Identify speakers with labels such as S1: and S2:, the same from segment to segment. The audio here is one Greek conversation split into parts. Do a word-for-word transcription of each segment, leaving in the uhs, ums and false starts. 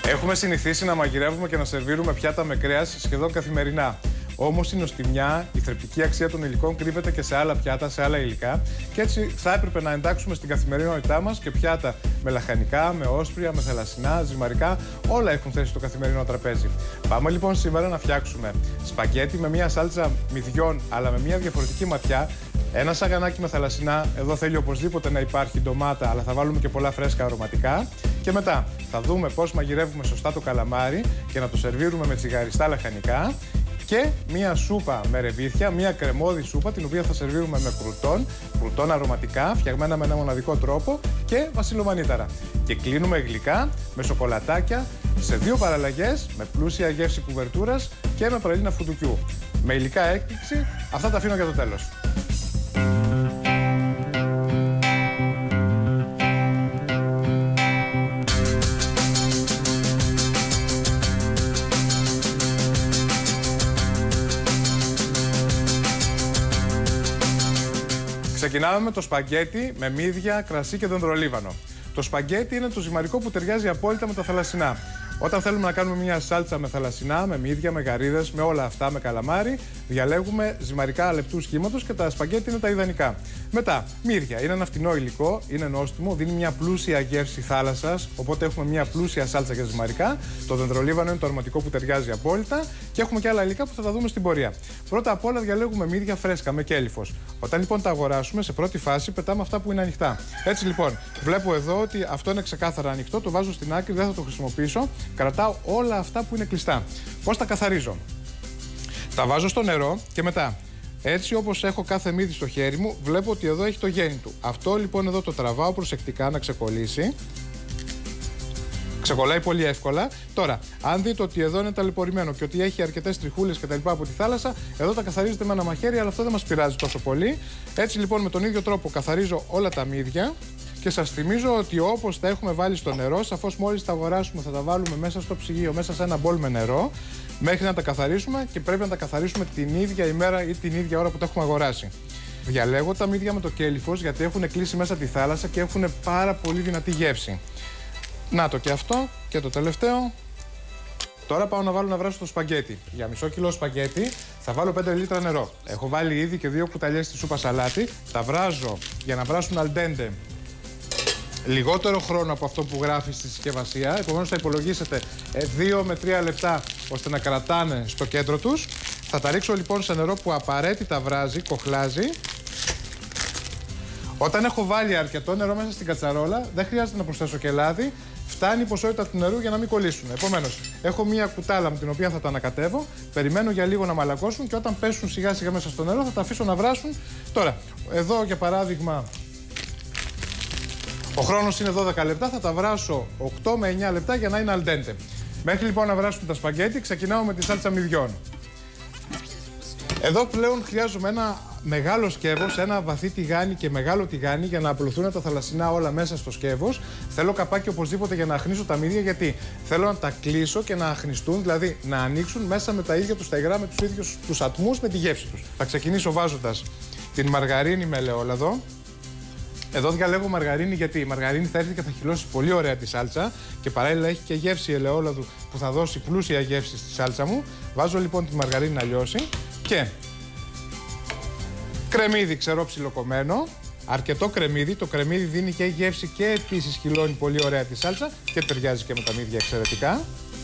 S1: Έχουμε συνηθίσει να μαγειρεύουμε και να σερβίρουμε πιάτα με κρέας σχεδόν καθημερινά. Όμως η νοστιμιά, η θρεπτική αξία των υλικών κρύβεται και σε άλλα πιάτα, σε άλλα υλικά. Και έτσι θα έπρεπε να εντάξουμε στην καθημερινότητά μας και πιάτα με λαχανικά, με όσπρια, με θαλασσινά, ζυμαρικά. Όλα έχουν θέση στο καθημερινό τραπέζι. Πάμε λοιπόν σήμερα να φτιάξουμε σπαγκέτι με μια σάλτσα μυδιών, αλλά με μια διαφορετική ματιά. Ένα σαγανάκι με θαλασσινά. Εδώ θέλει οπωσδήποτε να υπάρχει ντομάτα, αλλά θα βάλουμε και πολλά φρέσκα αρωματικά. Και μετά θα δούμε πώς μαγειρεύουμε σωστά το καλαμάρι και να το σερβίρουμε με τσιγαριστά λαχανικά. Και μία σούπα με ρεβίθια, μία κρεμώδη σούπα, την οποία θα σερβίρουμε με κρουτόν, κρουτόν αρωματικά, φτιαγμένα με ένα μοναδικό τρόπο και βασιλομανίταρα. Και κλείνουμε γλυκά με σοκολατάκια σε δύο παραλλαγές, με πλούσια γεύση κουβερτούρας και με πραλίνα φουντουκιού. Με υλικά έκπληξη, αυτά τα αφήνω για το τέλος. Ξεκινάμε με το σπαγκέτι με μύδια, κρασί και δεντρολίβανο. Το σπαγκέτι είναι το ζυμαρικό που ταιριάζει απόλυτα με τα θαλασσινά. Όταν θέλουμε να κάνουμε μια σάλτσα με θαλασσινά, με μύδια, με γαρίδες, με όλα αυτά, με καλαμάρι, διαλέγουμε ζυμαρικά λεπτού σχήματος και τα σπαγκέτι είναι τα ιδανικά. Μετά, μύδια. Είναι ένα φτηνό υλικό, είναι νόστιμο, δίνει μια πλούσια γεύση θάλασσας, οπότε έχουμε μια πλούσια σάλτσα για ζυμαρικά. Το δεντρολίβανο είναι το αρωματικό που ταιριάζει απόλυτα και έχουμε και άλλα υλικά που θα τα δούμε στην πορεία. Πρώτα απ' όλα διαλέγουμε μύδια φρέσκα με κέλυφος. Όταν λοιπόν τα αγοράσουμε, σε πρώτη φάση πετάμε αυτά που είναι ανοιχτά. Έτσι λοιπόν, βλέπω εδώ ότι αυτό είναι ξεκάθαρα ανοιχτό, το βάζω στην άκρη, δεν θα το χρησιμοποιήσω. Κρατάω όλα αυτά που είναι κλειστά. Πώς τα καθαρίζω? Τα βάζω στο νερό και μετά, έτσι όπως έχω κάθε μύδι στο χέρι μου, βλέπω ότι εδώ έχει το γέννη του. Αυτό λοιπόν εδώ το τραβάω προσεκτικά να ξεκολλήσει. Ξεκολλάει πολύ εύκολα. Τώρα, αν δείτε ότι εδώ είναι ταλαιπωρημένο και ότι έχει αρκετές τριχούλες κτλ. Από τη θάλασσα, εδώ τα καθαρίζετε με ένα μαχαίρι, αλλά αυτό δεν μας πειράζει τόσο πολύ. Έτσι λοιπόν, με τον ίδιο τρόπο καθαρίζω όλα τα μύδια. Και σας θυμίζω ότι όπως τα έχουμε βάλει στο νερό, σαφώς μόλις τα αγοράσουμε θα τα βάλουμε μέσα στο ψυγείο, μέσα σε ένα μπολ με νερό, μέχρι να τα καθαρίσουμε και πρέπει να τα καθαρίσουμε την ίδια ημέρα ή την ίδια ώρα που τα έχουμε αγοράσει. Διαλέγω τα μύδια με το κέλυφος γιατί έχουν κλείσει μέσα τη θάλασσα και έχουν πάρα πολύ δυνατή γεύση. Να το και αυτό και το τελευταίο. Τώρα πάω να βάλω να βράσω το σπαγκέτι. Για μισό κιλό σπαγκέτι θα βάλω πέντε λίτρα νερό. Έχω βάλει ήδη και δύο κουταλιές στη σούπα σαλάτι. Τα βράζω για να βράσουν al dente. Λιγότερο χρόνο από αυτό που γράφει στη συσκευασία, επομένως θα υπολογίσετε δύο με τρία λεπτά ώστε να κρατάνε στο κέντρο τους. Θα τα ρίξω λοιπόν σε νερό που απαραίτητα βράζει, κοχλάζει. Όταν έχω βάλει αρκετό νερό μέσα στην κατσαρόλα, δεν χρειάζεται να προσθέσω και λάδι, φτάνει η ποσότητα του νερού για να μην κολλήσουν. Επομένως, έχω μία κουτάλα με την οποία θα τα ανακατεύω, περιμένω για λίγο να μαλακώσουν και όταν πέσουν σιγά σιγά μέσα στο νερό θα τα αφήσω να βράσουν. Τώρα, εδώ για παράδειγμα, ο χρόνος είναι δώδεκα λεπτά, θα τα βράσω οκτώ με εννιά λεπτά για να είναι al dente. Μέχρι λοιπόν να βράσουν τα σπαγκέτι, ξεκινάω με τη σάλτσα μυδιών. Εδώ πλέον χρειάζομαι ένα μεγάλο σκεύος, ένα βαθύ τηγάνι και μεγάλο τηγάνι για να απλωθούν τα θαλασσινά όλα μέσα στο σκεύος. Θέλω καπάκι οπωσδήποτε για να αχνίσω τα μύδια, γιατί θέλω να τα κλείσω και να αχνιστούν, δηλαδή να ανοίξουν μέσα με τα ίδια τους τα υγρά, με τους ίδιους τους ατμούς, με τη γεύση τους. Θα ξεκινήσω βάζοντας την μαργαρίνη με ελαιόλαδο. Εδώ διαλέγω μαργαρίνη γιατί η μαργαρίνη θα έρθει και θα χυλώσει πολύ ωραία τη σάλτσα και παράλληλα έχει και γεύση ελαιόλαδου που θα δώσει πλούσια γεύση στη σάλτσα μου. Βάζω λοιπόν τη μαργαρίνη να λιώσει και κρεμμύδι ξερό ψιλοκομμένο, αρκετό κρεμμύδι. Το κρεμμύδι δίνει και γεύση και επίσης χυλώνει πολύ ωραία τη σάλτσα και ταιριάζει και με τα μύδια εξαιρετικά.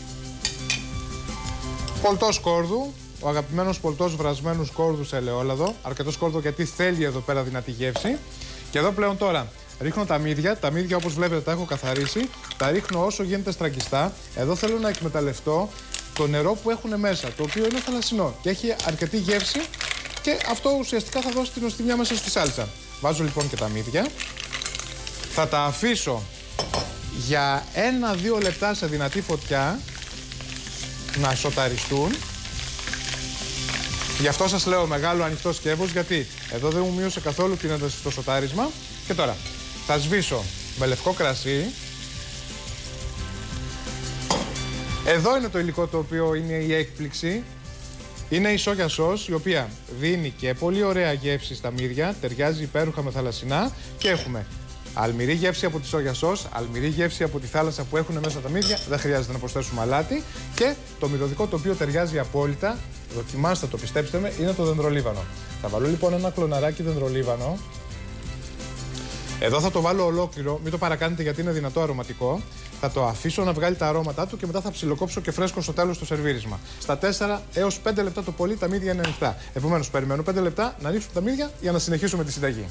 S1: Πολτό σκόρδου, ο αγαπημένος πολτός βρασμένου σκόρδου σε ελαιόλαδο. Αρκετό σκόρδο γιατί θέλει εδώ πέρα δυνατή γεύση. Και εδώ πλέον τώρα ρίχνω τα μύδια. Τα μύδια όπως βλέπετε τα έχω καθαρίσει. Τα ρίχνω όσο γίνεται στραγγιστά. Εδώ θέλω να εκμεταλλευτώ το νερό που έχουν μέσα, το οποίο είναι θαλασσινό και έχει αρκετή γεύση και αυτό ουσιαστικά θα δώσει την νοστιμιά μέσα στη σάλτσα. Βάζω λοιπόν και τα μύδια. Θα τα αφήσω για ένα δύο λεπτά σε δυνατή φωτιά να σοταριστούν. Γι' αυτό σας λέω μεγάλο ανοιχτό σκεύος, γιατί εδώ δεν μου μείωσε καθόλου την ένταση στο σοτάρισμα. Και τώρα θα σβήσω με λευκό κρασί. Εδώ είναι το υλικό το οποίο είναι η έκπληξη. Είναι η σόγια σος, η οποία δίνει και πολύ ωραία γεύση στα μύδια, ταιριάζει υπέροχα με θαλασσινά και έχουμε Αλμυρή γεύση από τη σόγια σος, αλμυρή γεύση από τη θάλασσα που έχουν μέσα τα μύδια, δεν χρειάζεται να προσθέσουμε αλάτι. Και το μυρωδικό το οποίο ταιριάζει απόλυτα, δοκιμάστε το, πιστέψτε με, είναι το δεντρολίβανο. Θα βάλω λοιπόν ένα κλωναράκι δεντρολίβανο. Εδώ θα το βάλω ολόκληρο, μην το παρακάνετε γιατί είναι δυνατό αρωματικό. Θα το αφήσω να βγάλει τα αρώματά του και μετά θα ψιλοκόψω και φρέσκο στο τέλος το σερβίρισμα. Στα τέσσερα έως πέντε λεπτά το πολύ τα μύδια είναι ανοιχτά. Επομένως, περιμένω πέντε λεπτά να ρίξουμε τα μύδια για να συνεχίσουμε τη συνταγή.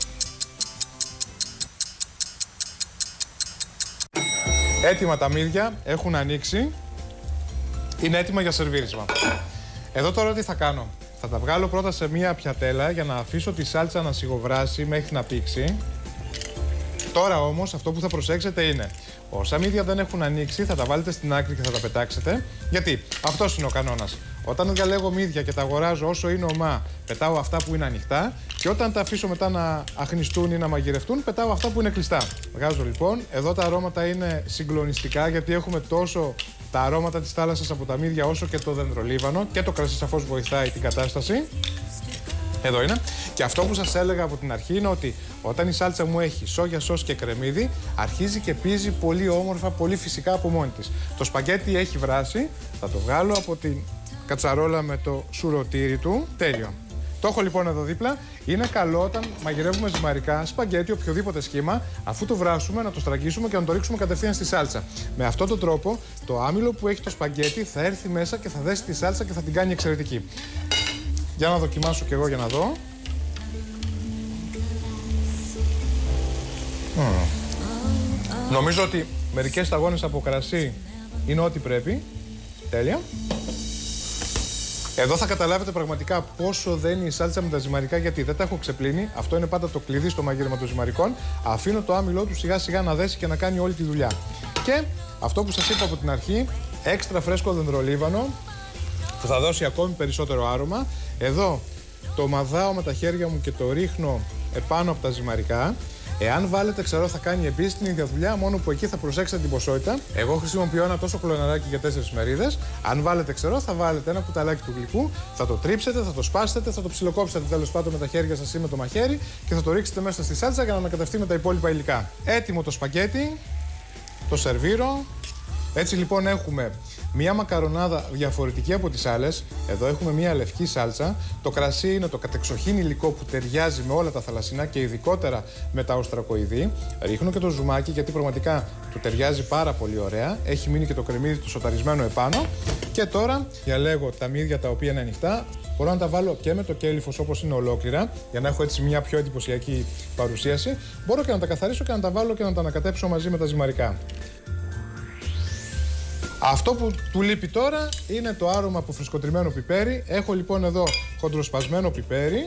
S1: Έτοιμα τα μύδια, έχουν ανοίξει. Είναι έτοιμα για σερβίρισμα. Εδώ τώρα τι θα κάνω. Θα τα βγάλω πρώτα σε μία πιατέλα για να αφήσω τη σάλτσα να σιγοβράσει μέχρι να πήξει. Τώρα όμως αυτό που θα προσέξετε είναι, όσα μύδια δεν έχουν ανοίξει θα τα βάλετε στην άκρη και θα τα πετάξετε. Γιατί αυτός είναι ο κανόνας. Όταν διαλέγω μύδια και τα αγοράζω όσο είναι ομά, πετάω αυτά που είναι ανοιχτά. Και όταν τα αφήσω μετά να αχνιστούν ή να μαγειρευτούν, πετάω αυτά που είναι κλειστά. Βγάζω λοιπόν, εδώ τα αρώματα είναι συγκλονιστικά γιατί έχουμε τόσο τα αρώματα της θάλασσας από τα μύδια όσο και το δεντρολίβανο και το κρασί σαφώς βοηθάει την κατάσταση. Εδώ είναι. Και αυτό που σας έλεγα από την αρχή είναι ότι όταν η σάλτσα μου έχει σόγια σος και κρεμμύδι, αρχίζει και πίζει πολύ όμορφα, πολύ φυσικά από μόνη της. Το σπαγκέτι έχει βράσει, θα το βγάλω από την κατσαρόλα με το σουρωτήρι του. Τέλειο. Το έχω λοιπόν εδώ δίπλα. Είναι καλό όταν μαγειρεύουμε ζυμαρικά, σπαγκέτι, οποιοδήποτε σχήμα, αφού το βράσουμε, να το στραγγίσουμε και να το ρίξουμε κατευθείαν στη σάλτσα. Με αυτόν τον τρόπο, το άμυλο που έχει το σπαγκέτι θα έρθει μέσα και θα δέσει τη σάλτσα και θα την κάνει εξαιρετική. Για να δοκιμάσω κι εγώ για να δω. Mm. Νομίζω ότι μερικές σταγόνες από κρασί είναι ό,τι πρέπει. Τέλεια. Εδώ θα καταλάβετε πραγματικά πόσο δένει η σάλτσα με τα ζυμαρικά γιατί δεν τα έχω ξεπλύνει. Αυτό είναι πάντα το κλειδί στο μαγείρεμα των ζυμαρικών. Αφήνω το άμυλό του σιγά σιγά να δέσει και να κάνει όλη τη δουλειά. Και αυτό που σας είπα από την αρχή, έξτρα φρέσκο δεντρολίβανο που θα δώσει ακόμη περισσότερο άρωμα. Εδώ το μαδάω με τα χέρια μου και το ρίχνω επάνω από τα ζυμαρικά. Εάν βάλετε ξερό θα κάνει επίσης την ίδια δουλειά, μόνο που εκεί θα προσέξετε την ποσότητα. Εγώ χρησιμοποιώ ένα τόσο κλωναράκι για τέσσερις μερίδες. Αν βάλετε ξερό θα βάλετε ένα κουταλάκι του γλυκού, θα το τρίψετε, θα το σπάσετε, θα το ψιλοκόψετε τέλος πάντων με τα χέρια σας ή με το μαχαίρι και θα το ρίξετε μέσα στη σάλτσα για να ανακατευτεί με τα υπόλοιπα υλικά. Έτοιμο το σπαγκέτι, το σερβίρω. Έτσι λοιπόν έχουμε μία μακαρονάδα διαφορετική από τις άλλες. Εδώ έχουμε μία λευκή σάλτσα. Το κρασί είναι το κατεξοχήν υλικό που ταιριάζει με όλα τα θαλασσινά και ειδικότερα με τα οστρακοειδή. Ρίχνω και το ζουμάκι γιατί πραγματικά του ταιριάζει πάρα πολύ ωραία. Έχει μείνει και το κρεμμύδι του σοταρισμένο επάνω. Και τώρα διαλέγω τα μύδια τα οποία είναι ανοιχτά. Μπορώ να τα βάλω και με το κέλυφος όπως είναι ολόκληρα για να έχω έτσι μια πιο εντυπωσιακή παρουσίαση. Μπορώ και να τα καθαρίσω και να τα βάλω και να τα ανακατέψω μαζί με τα ζυμαρικά. Αυτό που του λείπει τώρα είναι το άρωμα από φρεσκοτριμμένο πιπέρι. Έχω λοιπόν εδώ χοντροσπασμένο πιπέρι.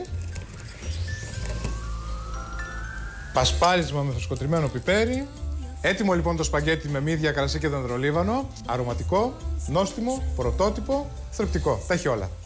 S1: Πασπάλισμα με φρεσκοτριμμένο πιπέρι. Έτοιμο λοιπόν το σπαγκέτι με μύδια, κρασί και δεντρολίβανο. Αρωματικό, νόστιμο, πρωτότυπο, θρεπτικό. Τα έχει όλα.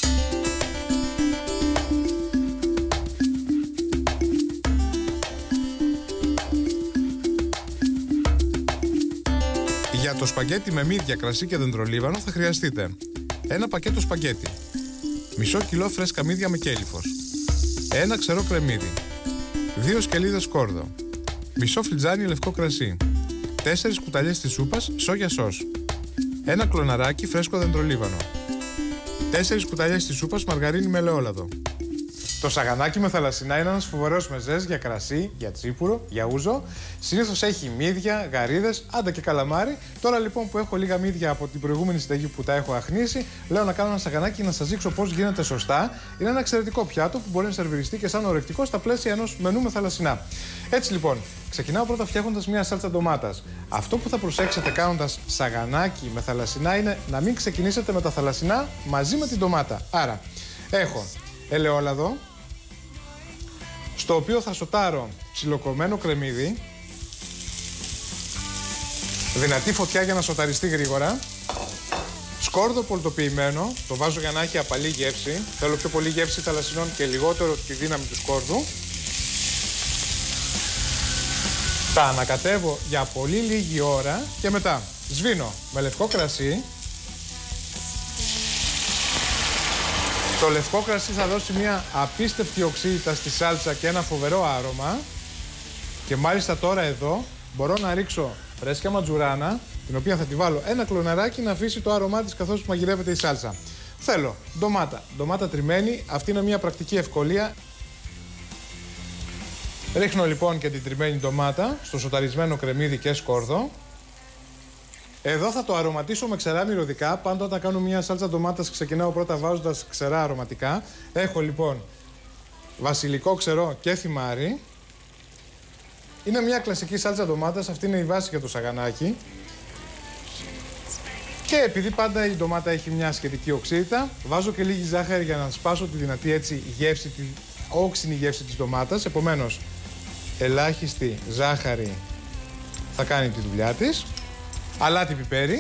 S1: Για το σπαγκέτι με μύδια, κρασί και δεντρολίβανο θα χρειαστείτε ένα πακέτο σπαγκέτι, μισό κιλό φρέσκα μύδια με κέλυφος, ένα ξερό κρεμμύδι, δύο σκελίδες σκόρδο, μισό φλιτζάνι λευκό κρασί, τέσσερις κουταλιές της σούπας σόγια σος, ένα κλωναράκι φρέσκο δεντρολίβανο, τέσσερις κουταλιές της σούπας μαργαρίνη με ελαιόλαδο. Το σαγανάκι με θαλασσινά είναι ένας φοβερός μεζές για κρασί, για τσίπουρο, για ούζο. Συνήθως έχει μύδια, γαρίδες, άντα και καλαμάρι. Τώρα λοιπόν που έχω λίγα μύδια από την προηγούμενη συνταγή που τα έχω αχνίσει, λέω να κάνω ένα σαγανάκι να σας δείξω πώς γίνεται σωστά. Είναι ένα εξαιρετικό πιάτο που μπορεί να σερβιριστεί και σαν ορεκτικό στα πλαίσια ενός μενού με θαλασσινά. Έτσι λοιπόν, ξεκινάω πρώτα φτιάχνοντας μια σάλτσα ντομάτας. Αυτό που θα προσέξετε κάνοντας σαγανάκι με θαλασσινά είναι να μην ξεκινήσετε με τα θαλασσινά μαζί με την ντομάτα. Άρα, έχω ελαιόλαδο, στο οποίο θα σοτάρω ψιλοκομμένο κρεμμύδι, δυνατή φωτιά για να σοταριστεί γρήγορα, σκόρδο πολτοποιημένο, το βάζω για να έχει απαλή γεύση, θέλω πιο πολύ γεύση θαλασσινών και λιγότερο τη δύναμη του σκόρδου. Τα ανακατεύω για πολύ λίγη ώρα και μετά σβήνω με λευκό κρασί. Το λευκό κρασί θα δώσει μια απίστευτη οξύτητα στη σάλτσα και ένα φοβερό άρωμα. Και μάλιστα τώρα εδώ μπορώ να ρίξω φρέσκια ματζουράνα, την οποία θα τη βάλω ένα κλωναράκι να αφήσει το άρωμά της καθώς μαγειρεύεται η σάλτσα. Θέλω ντομάτα, ντομάτα τριμμένη, αυτή είναι μια πρακτική ευκολία. Ρίχνω λοιπόν και την τριμμένη ντομάτα στο σοταρισμένο κρεμμύδι και σκόρδο. Εδώ θα το αρωματίσω με ξερά μυρωδικά. Πάντα όταν κάνω μια σάλτσα ντομάτας ξεκινάω πρώτα βάζοντας ξερά αρωματικά. Έχω λοιπόν βασιλικό ξερό και θυμάρι. Είναι μια κλασική σάλτσα ντομάτας, αυτή είναι η βάση για το σαγανάκι. Και επειδή πάντα η ντομάτα έχει μια σχετική οξύτητα, βάζω και λίγη ζάχαρη για να σπάσω τη δυνατή έτσι γεύση, τη όξινη γεύση της ντομάτας. Επομένως, ελάχιστη ζάχαρη θα κάνει τη δουλειά της. Αλάτι πιπέρι.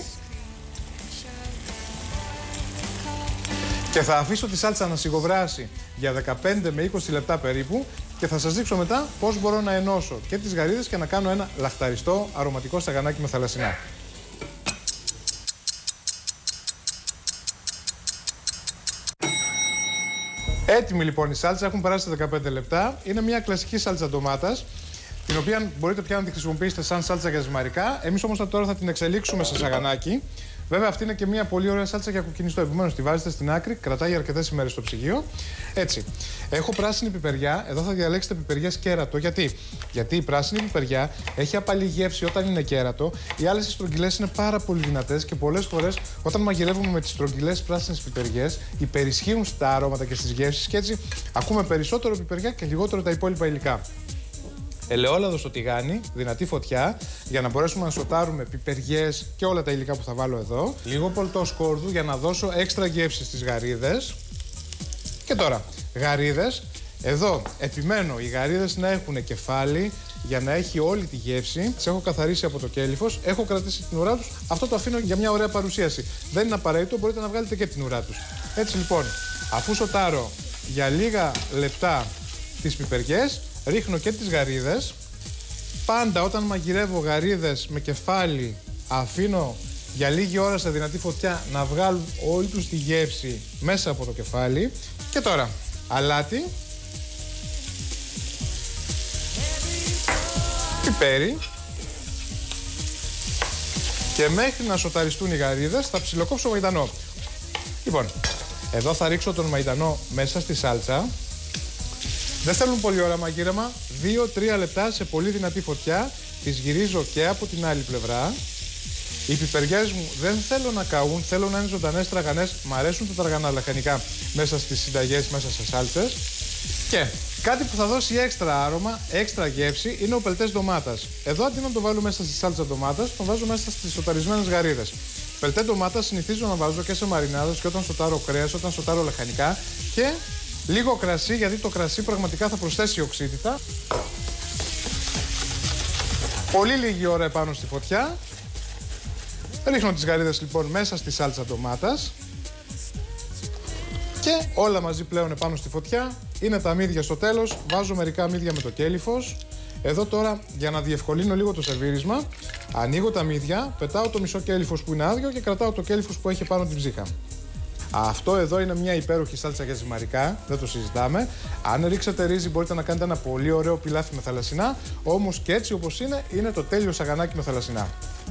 S1: Και θα αφήσω τη σάλτσα να σιγοβράσει για δεκαπέντε με είκοσι λεπτά περίπου και θα σας δείξω μετά πώς μπορώ να ενώσω και τις γαρίδες και να κάνω ένα λαχταριστό αρωματικό σαγανάκι με θαλασσινά. Έτοιμη λοιπόν η σάλτσα, έχουν περάσει δεκαπέντε λεπτά. Είναι μια κλασική σάλτσα ντομάτας, την οποία μπορείτε πια να τη χρησιμοποιήσετε σαν σάλτσα για ζυμαρικά. Εμείς όμως τώρα θα την εξελίξουμε σε σαγανάκι. Βέβαια, αυτή είναι και μια πολύ ωραία σάλτσα για κοκκινιστό. Επομένως, τη βάζετε στην άκρη, κρατάει αρκετές ημέρες στο ψυγείο. Έτσι. Έχω πράσινη πιπεριά. Εδώ θα διαλέξετε πιπεριές κέρατο. Γιατί? Γιατί η πράσινη πιπεριά έχει απαλή γεύση όταν είναι κέρατο. Οι άλλες στρογγυλές είναι πάρα πολύ δυνατές και πολλές φορές όταν μαγειρεύουμε με τις στρογγυλές πράσινες πιπεριές, υπερισχύουν στα αρώματα και στις γεύσεις και έτσι ακούμε περισσότερο πιπεριά και λιγότερο τα υπόλοιπα υλικά. Ελαιόλαδο στο τηγάνι, δυνατή φωτιά, για να μπορέσουμε να σοτάρουμε πιπεριές και όλα τα υλικά που θα βάλω εδώ. Λίγο πολτό σκόρδου για να δώσω έξτρα γεύση στις γαρίδες. Και τώρα, γαρίδες. Εδώ επιμένω οι γαρίδες να έχουν κεφάλι για να έχει όλη τη γεύση. Τις έχω καθαρίσει από το κέλυφος, έχω κρατήσει την ουρά τους. Αυτό το αφήνω για μια ωραία παρουσίαση. Δεν είναι απαραίτητο, μπορείτε να βγάλετε και την ουρά τους. Έτσι λοιπόν, αφού σοτάρω για λίγα λεπτά τις πιπεριές, ρίχνω και τις γαρίδες. Πάντα όταν μαγειρεύω γαρίδες με κεφάλι, αφήνω για λίγη ώρα σε δυνατή φωτιά να βγάλουν όλη τους τη γεύση μέσα από το κεφάλι. Και τώρα, αλάτι, πιπέρι και μέχρι να σοταριστούν οι γαρίδες θα ψιλοκόψω μαϊντανό. Λοιπόν, εδώ θα ρίξω τον μαϊντανό μέσα στη σάλτσα. Δεν θέλουν πολύ ώρα μαγείρεμα, δύο τρία λεπτά σε πολύ δυνατή φωτιά, τις γυρίζω και από την άλλη πλευρά. Οι πιπεριές μου δεν θέλω να καούν, θέλω να είναι ζωντανές τραγανές, μ' αρέσουν τα τραγανά λαχανικά μέσα στις συνταγές, μέσα σε σάλτσες. Και κάτι που θα δώσει έξτρα άρωμα, έξτρα γεύση είναι ο πελτές ντομάτας. Εδώ αντί να το βάλω μέσα στη σάλτσα ντομάτας, τον βάζω μέσα στις σοταρισμένες γαρίδες. Πελτέ ντομάτα συνηθίζω να βάζω και σε μαρινάδες και όταν σοτάρω κρέας, όταν σοτάρω λαχανικά και λίγο κρασί, γιατί το κρασί πραγματικά θα προσθέσει οξύτητα. Πολύ λίγη ώρα επάνω στη φωτιά. Ρίχνω τις γαρίδες λοιπόν μέσα στη σάλτσα ντομάτας. Και όλα μαζί πλέον επάνω στη φωτιά. Είναι τα μύδια στο τέλος. Βάζω μερικά μύδια με το κέλυφος. Εδώ τώρα για να διευκολύνω λίγο το σερβίρισμα, ανοίγω τα μύδια, πετάω το μισό κέλυφος που είναι άδειο και κρατάω το κέλυφος που έχει πάνω την ψύχα. Αυτό εδώ είναι μια υπέροχη σάλτσα για ζυμαρικά, δεν το συζητάμε. Αν ρίξετε ρύζι μπορείτε να κάνετε ένα πολύ ωραίο πιλάφι με θαλασσινά, όμως και έτσι όπως είναι, είναι το τέλειο σαγανάκι με θαλασσινά.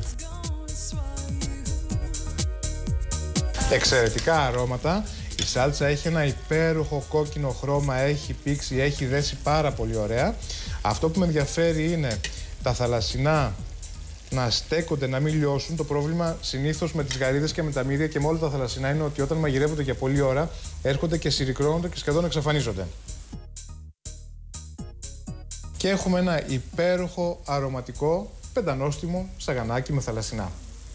S1: Εξαιρετικά αρώματα. Η σάλτσα έχει ένα υπέροχο κόκκινο χρώμα, έχει πήξει, έχει δέσει πάρα πολύ ωραία. Αυτό που με ενδιαφέρει είναι τα θαλασσινά να στέκονται, να μην λιώσουν. Το πρόβλημα συνήθως με τις γαρίδες και με τα μύδια και με όλα τα θαλασσινά είναι ότι όταν μαγειρεύονται για πολλή ώρα έρχονται και συρρικρώνονται και σχεδόν εξαφανίζονται. Και έχουμε ένα υπέροχο αρωματικό πεντανόστιμο σαγανάκι με θαλασσινά.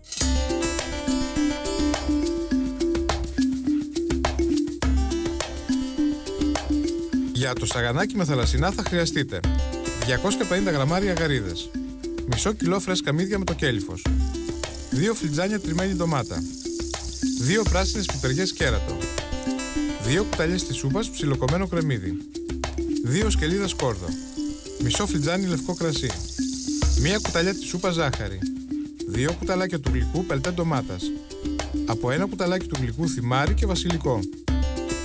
S1: Για το σαγανάκι με θαλασσινά θα χρειαστείτε διακόσια πενήντα γραμμάρια γαρίδες, μισό κιλό φρέσκα μύδια με το κέλυφος, δύο φλιτζάνια τριμμένη ντομάτα, δύο πράσινες πιπεριές κέρατο, δύο κουταλιές της σούπας ψιλοκομμένο κρεμμύδι, δύο σκελίδα σκόρδο, μισό φλιτζάνι λευκό κρασί, μία κουταλιά της σούπας ζάχαρη, δύο κουταλάκια του γλυκού πελτέ ντομάτας, από ένα κουταλάκι του γλυκού θυμάρι και βασιλικό,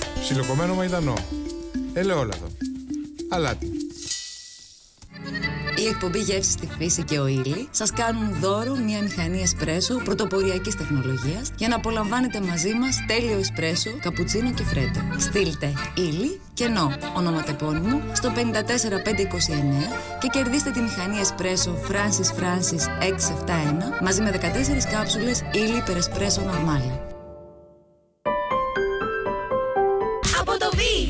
S1: ψιλοκομμένο μαϊντανό, ελαιόλαδο, αλάτι.
S2: Η εκπομπή Γεύση στη Φύση και ο Ήλι σας κάνουν δώρο μια μηχανή εσπρέσο πρωτοποριακής τεχνολογίας για να απολαμβάνετε μαζί μας τέλειο εσπρέσο, καπουτσίνο και φρέτο. Στείλτε Ήλι και νο ονοματεπώνυμο στο πέντε τέσσερα πέντε είκοσι εννέα και κερδίστε τη μηχανή εσπρέσο Francis Francis έξι επτά ένα μαζί με δεκατέσσερις κάψουλες Ήλι per Espresso Normale.
S3: Από το Beat!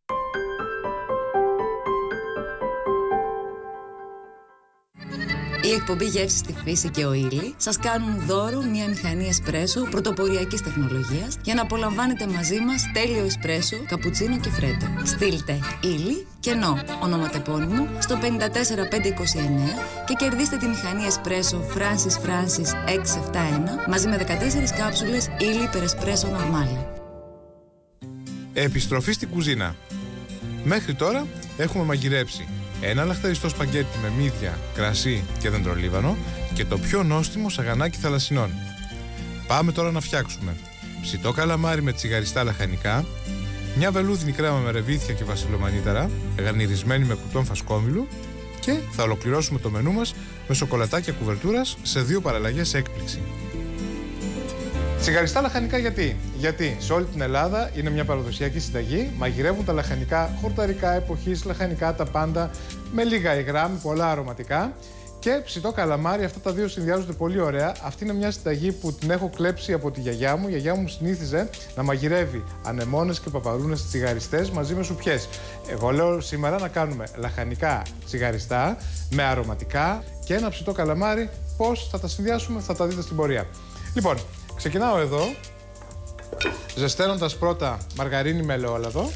S2: Η εκπομπή Γεύση στη Φύση και ο Ήλι σας κάνουν δώρο μια μηχανή εσπρέσο πρωτοποριακής τεχνολογίας για να απολαμβάνετε μαζί μας τέλειο εσπρέσο, καπουτσίνο και φρέτο. Στείλτε Ήλι και νο ονοματεπώνυμο στο πέντε τέσσερα πέντε είκοσι εννέα και κερδίστε τη μηχανή εσπρέσο Francis Francis έξι επτά ένα μαζί με δεκατέσσερις κάψουλες Ήλι per Espresso Normale.
S1: Επιστροφή στην κουζίνα. Μέχρι τώρα έχουμε μαγειρέψει ένα λαχταριστό σπαγκέτι με μύδια, κρασί και δεντρολίβανο και το πιο νόστιμο σαγανάκι θαλασσινών. Πάμε τώρα να φτιάξουμε ψητό καλαμάρι με τσιγαριστά λαχανικά, μια βελούδινη κρέμα με ρεβίθια και βασιλομανίταρα, γαρνιρισμένη με κουτόν φασκόμηλου και θα ολοκληρώσουμε το μενού μας με σοκολατάκια κουβερτούρας σε δύο παραλλαγές έκπληξη. Τσιγαριστά λαχανικά γιατί? Γιατί σε όλη την Ελλάδα είναι μια παραδοσιακή συνταγή, μαγειρεύουν τα λαχανικά χορταρικά εποχής, λαχανικά τα πάντα, με λίγα υγρά, με πολλά αρωματικά και ψητό καλαμάρι, αυτά τα δύο συνδυάζονται πολύ ωραία. Αυτή είναι μια συνταγή που την έχω κλέψει από τη γιαγιά μου. Η γιαγιά μου συνήθιζε να μαγειρεύει ανεμόνες και παπαρούνες τσιγαριστές μαζί με σουπιές. Εγώ λέω σήμερα να κάνουμε λαχανικά τσιγαριστά με αρωματικά και ένα ψητό καλαμάρι. Πώς θα τα συνδυάσουμε θα τα δείτε στην πορεία. Λοιπόν, ξεκινάω εδώ, ζεσταίνοντας πρώτα μαργαρίνη με ελαιόλαδο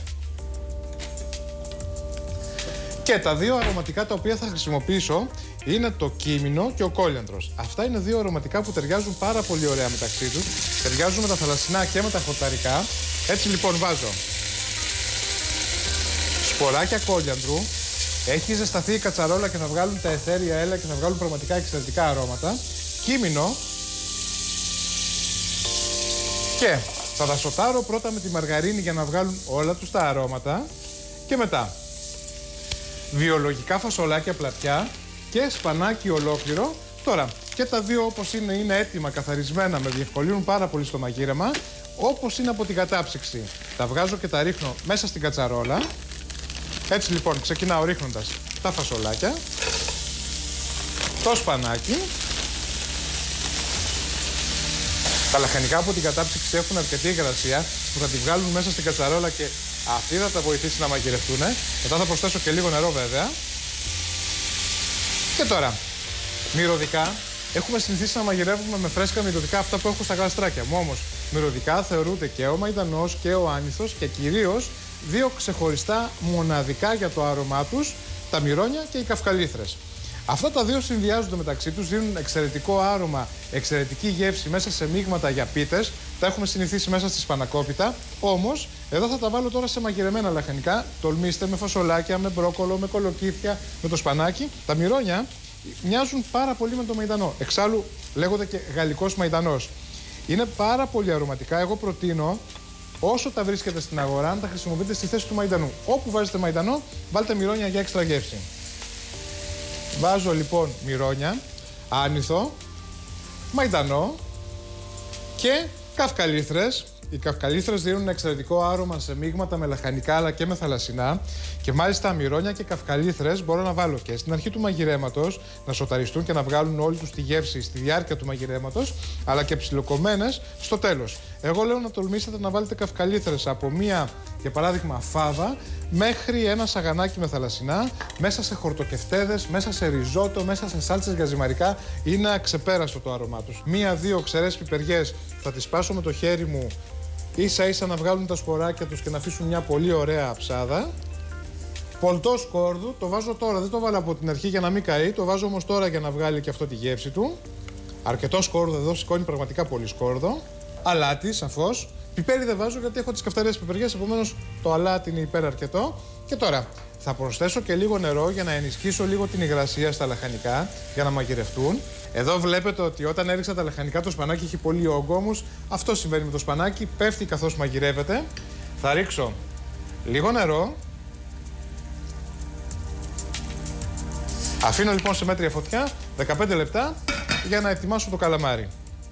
S1: και τα δύο αρωματικά τα οποία θα χρησιμοποιήσω είναι το κίμινο και ο κόλιανδρος. Αυτά είναι δύο αρωματικά που ταιριάζουν πάρα πολύ ωραία μεταξύ τους, ταιριάζουν με τα θαλασσινά και με τα χορταρικά. Έτσι λοιπόν βάζω σποράκια κόλιανδρου, έχει ζεσταθεί η κατσαρόλα και να βγάλουν τα αιθέρια έλαια και να βγάλουν πραγματικά εξαιρετικά αρώματα, κίμινο. Και θα τα σοτάρω πρώτα με τη μαργαρίνη για να βγάλουν όλα τους τα αρώματα και μετά βιολογικά φασολάκια πλατιά και σπανάκι ολόκληρο. Τώρα και τα δύο όπως είναι είναι έτοιμα, καθαρισμένα, με διευκολύνουν πάρα πολύ στο μαγείρεμα, όπως είναι από την κατάψυξη. Τα βγάζω και τα ρίχνω μέσα στην κατσαρόλα. Έτσι λοιπόν ξεκινάω ρίχνοντας τα φασολάκια, το σπανάκι. Τα λαχανικά από την κατάψυξη έχουν αρκετή υγρασία που θα τη βγάλουν μέσα στην κατσαρόλα και αυτή θα τα βοηθήσει να μαγειρευτούν. Μετά θα προσθέσω και λίγο νερό βέβαια. Και τώρα, μυρωδικά. Έχουμε συνηθίσει να μαγειρεύουμε με φρέσκα μυρωδικά αυτά που έχω στα γαστράκια μου. Όμως, μυρωδικά θεωρούνται και ο μαϊντανός και ο άνηθος και κυρίως δύο ξεχωριστά μοναδικά για το άρωμά τους, τα μυρώνια και οι καυκαλίθρες. Αυτά τα δύο συνδυάζονται μεταξύ τους, δίνουν εξαιρετικό άρωμα, εξαιρετική γεύση μέσα σε μείγματα για πίτες. Τα έχουμε συνηθίσει μέσα στη σπανακόπιτα. Όμως, εδώ θα τα βάλω τώρα σε μαγειρεμένα λαχανικά. Τολμήστε με φασολάκια, με μπρόκολο, με κολοκύθια, με το σπανάκι. Τα μυρώνια μοιάζουν πάρα πολύ με το μαϊντανό. Εξάλλου, λέγονται και γαλλικός μαϊντανός. Είναι πάρα πολύ αρωματικά. Εγώ προτείνω, όσο τα βρίσκετε στην αγορά, να τα χρησιμοποιείτε στη θέση του μαϊντανού. Όπου βάζετε μαϊντανό, βάλτε μυρώνια για έξτρα γεύση. Βάζω λοιπόν μυρώνια, άνηθο, μαϊντανό και καυκαλίθρες. Οι καυκαλίθρες δίνουν εξαιρετικό άρωμα σε μείγματα με λαχανικά αλλά και με θαλασσινά. Και μάλιστα μυρώνια και καυκαλίθρες μπορώ να βάλω και στην αρχή του μαγειρέματος, να σοταριστούν και να βγάλουν όλη τους τη γεύση στη διάρκεια του μαγειρέματος, αλλά και ψιλοκομμένες στο τέλος. Εγώ λέω να τολμήσετε να βάλετε καυκαλίθρες από μία, για παράδειγμα, φάβα, μέχρι ένα σαγανάκι με θαλασσινά, μέσα σε χορτοκεφτέδες, μέσα σε ριζότο, μέσα σε σάλτσες για ζυμαρικά. Είναι αξεπέραστο το άρωμά τους. Μία-δύο ξερές πιπεριές θα τις σπάσω με το χέρι μου, ίσα ίσα να βγάλουν τα σποράκια τους και να αφήσουν μια πολύ ωραία αψάδα. Πολτό σκόρδου, το βάζω τώρα, δεν το βάλω από την αρχή για να μην καεί, το βάζω όμως τώρα για να βγάλει και αυτό τη γεύση του. Αρκετό σκόρδο εδώ, σηκώνει πραγματικά πολύ σκόρδο. Αλάτι, σαφώς. Πιπέρι δεν βάζω γιατί έχω τις καυτερές πιπεριές, επομένως το αλάτι είναι υπεραρκετό. Και τώρα θα προσθέσω και λίγο νερό για να ενισχύσω λίγο την υγρασία στα λαχανικά για να μαγειρευτούν. Εδώ βλέπετε ότι όταν έριξα τα λαχανικά το σπανάκι έχει πολύ όγκο, όμως αυτό συμβαίνει με το σπανάκι, πέφτει καθώς μαγειρεύεται. Θα ρίξω λίγο νερό. Αφήνω λοιπόν σε μέτρια φωτιά δεκαπέντε λεπτά για να ετοιμάσω το καλαμάρι.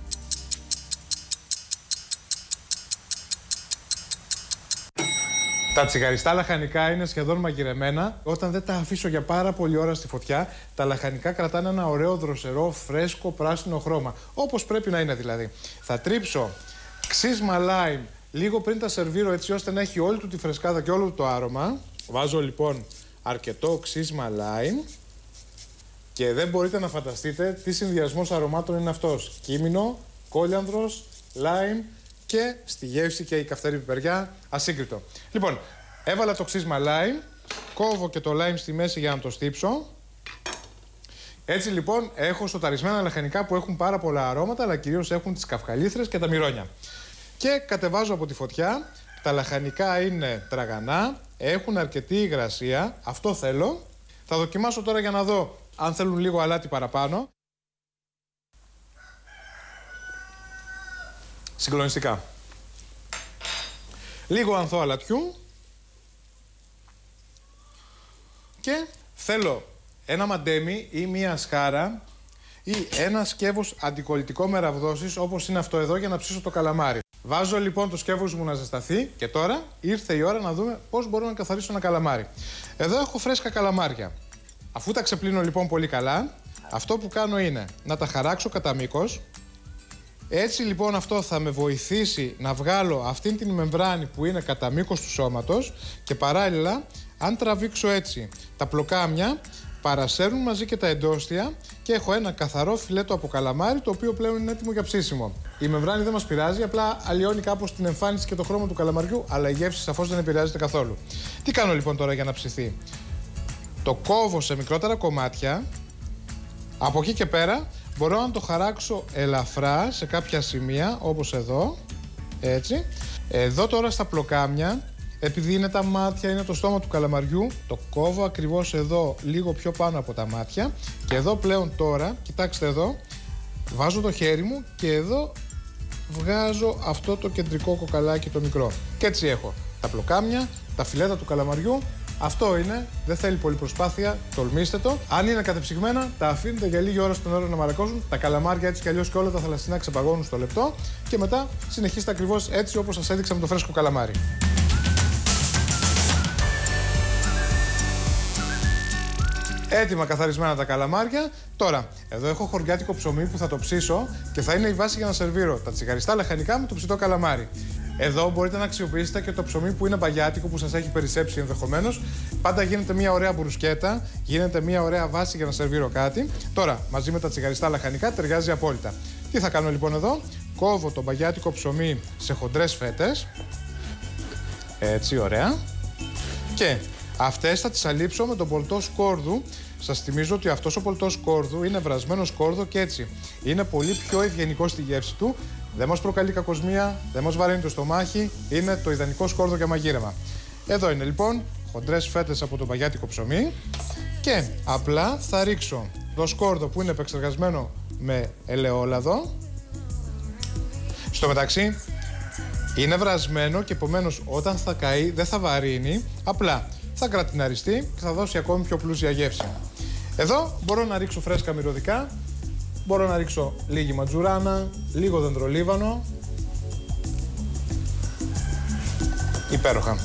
S1: Τα τσιγαριστά λαχανικά είναι σχεδόν μαγειρεμένα. Όταν δεν τα αφήσω για πάρα πολλή ώρα στη φωτιά, τα λαχανικά κρατάνε ένα ωραίο δροσερό, φρέσκο, πράσινο χρώμα. Όπως πρέπει να είναι δηλαδή. Θα τρίψω ξύσμα λάιμ λίγο πριν τα σερβίρω, έτσι ώστε να έχει όλη του τη φρεσκάδα και όλο του το άρωμα. Βάζω λοιπόν αρκετό ξύσμα λάιμ και δεν μπορείτε να φανταστείτε τι συνδυασμός αρωμάτων είναι αυτός. Κίμινο, κόλιανδρος, λάιμ και στη γεύση και η καυτερή πιπεριά, ασύγκριτο. Λοιπόν, έβαλα το ξύσμα λάιμ, κόβω και το λάιμ στη μέση για να το στύψω. Έτσι λοιπόν έχω σοταρισμένα λαχανικά που έχουν πάρα πολλά αρώματα, αλλά κυρίως έχουν τις καυχαλίθρες και τα μυρόνια. Και κατεβάζω από τη φωτιά. Τα λαχανικά είναι τραγανά, έχουν αρκετή υγρασία, αυτό θέλω. Θα δοκιμάσω τώρα για να δω αν θέλουν λίγο αλάτι παραπάνω. Συγκλονιστικά. Λίγο ανθό αλατιού. Και θέλω ένα μαντέμι ή μία σκάρα ή ένα σκεύος αντικολλητικό με ραβδόσεις, όπως είναι αυτό εδώ, για να ψήσω το καλαμάρι. Βάζω λοιπόν το σκεύος μου να ζεσταθεί και τώρα ήρθε η ώρα να δούμε πώς μπορώ να καθαρίσω ένα καλαμάρι. Εδώ έχω φρέσκα καλαμάρια. Αφού τα ξεπλύνω λοιπόν πολύ καλά, αυτό που κάνω είναι να τα χαράξω κατά μήκος. Έτσι λοιπόν αυτό θα με βοηθήσει να βγάλω αυτήν την μεμβράνη που είναι κατά μήκος του σώματος και παράλληλα, αν τραβήξω έτσι τα πλοκάμια, παρασέρνουν μαζί και τα εντόστια και έχω ένα καθαρό φιλέτο από καλαμάρι, το οποίο πλέον είναι έτοιμο για ψήσιμο. Η μεμβράνη δεν μας πειράζει, απλά αλλοιώνει κάπως την εμφάνιση και το χρώμα του καλαμαριού, αλλά η γεύση σαφώς δεν επηρεάζεται καθόλου. Τι κάνω λοιπόν τώρα για να ψηθεί? Το κόβω σε μικρότερα κομμάτια. Από εκεί και πέρα μπορώ να το χαράξω ελαφρά σε κάποια σημεία, όπως εδώ, έτσι. Εδώ τώρα στα πλοκάμια, επειδή είναι τα μάτια, είναι το στόμα του καλαμαριού, το κόβω ακριβώς εδώ, λίγο πιο πάνω από τα μάτια. Και εδώ πλέον τώρα, κοιτάξτε εδώ, βάζω το χέρι μου και εδώ βγάζω αυτό το κεντρικό κοκαλάκι το μικρό. Και έτσι έχω τα πλοκάμια, τα φιλέτα του καλαμαριού. Αυτό είναι, δεν θέλει πολύ προσπάθεια, τολμήστε το. Αν είναι κατεψυγμένα, τα αφήνετε για λίγη ώρα στο νερό να μαλακώσουν. Τα καλαμάρια έτσι κι αλλιώς και όλα τα θαλασσινά ξεπαγώνουν στο λεπτό. Και μετά συνεχίστε ακριβώς έτσι όπως σας έδειξα με το φρέσκο καλαμάρι. Έτοιμα καθαρισμένα τα καλαμάρια. Τώρα, εδώ έχω χωριάτικο ψωμί που θα το ψήσω και θα είναι η βάση για να σερβίρω τα τσιγαριστά λαχανικά με το ψητό καλαμάρι. Εδώ μπορείτε να αξιοποιήσετε και το ψωμί που είναι μπαγιάτικο, που σας έχει περισσέψει ενδεχομένως. Πάντα γίνεται μια ωραία μπρουσκέτα, γίνεται μια ωραία βάση για να σερβίρω κάτι. Τώρα, μαζί με τα τσιγαριστά λαχανικά ταιριάζει απόλυτα. Τι θα κάνω λοιπόν εδώ? Κόβω το μπαγιάτικο ψωμί σε χοντρές φέτες. Έτσι, ωραία. Και αυτές θα τις αλείψω με τον πολτό σκόρδου. Σας θυμίζω ότι αυτός ο πολτός σκόρδου είναι βρασμένο σκόρδο και έτσι είναι πολύ πιο ευγενικό στη γεύση του. Δεν μας προκαλεί κακοσμία, δεν μας βαραίνει το στομάχι, είναι το ιδανικό σκόρδο για μαγείρεμα. Εδώ είναι λοιπόν χοντρές φέτες από το μπαγιάτικο ψωμί και απλά θα ρίξω το σκόρδο που είναι επεξεργασμένο με ελαιόλαδο. Στο μεταξύ είναι βρασμένο και επομένως όταν θα καεί δεν θα βαρύνει, απλά θα κρατιναριστεί και θα δώσει ακόμη πιο πλούσια γεύση. Εδώ μπορώ να ρίξω φρέσκα μυρωδικά, μπορώ να ρίξω λίγη ματζουράνα, λίγο δεντρολίβανο. Υπέροχα.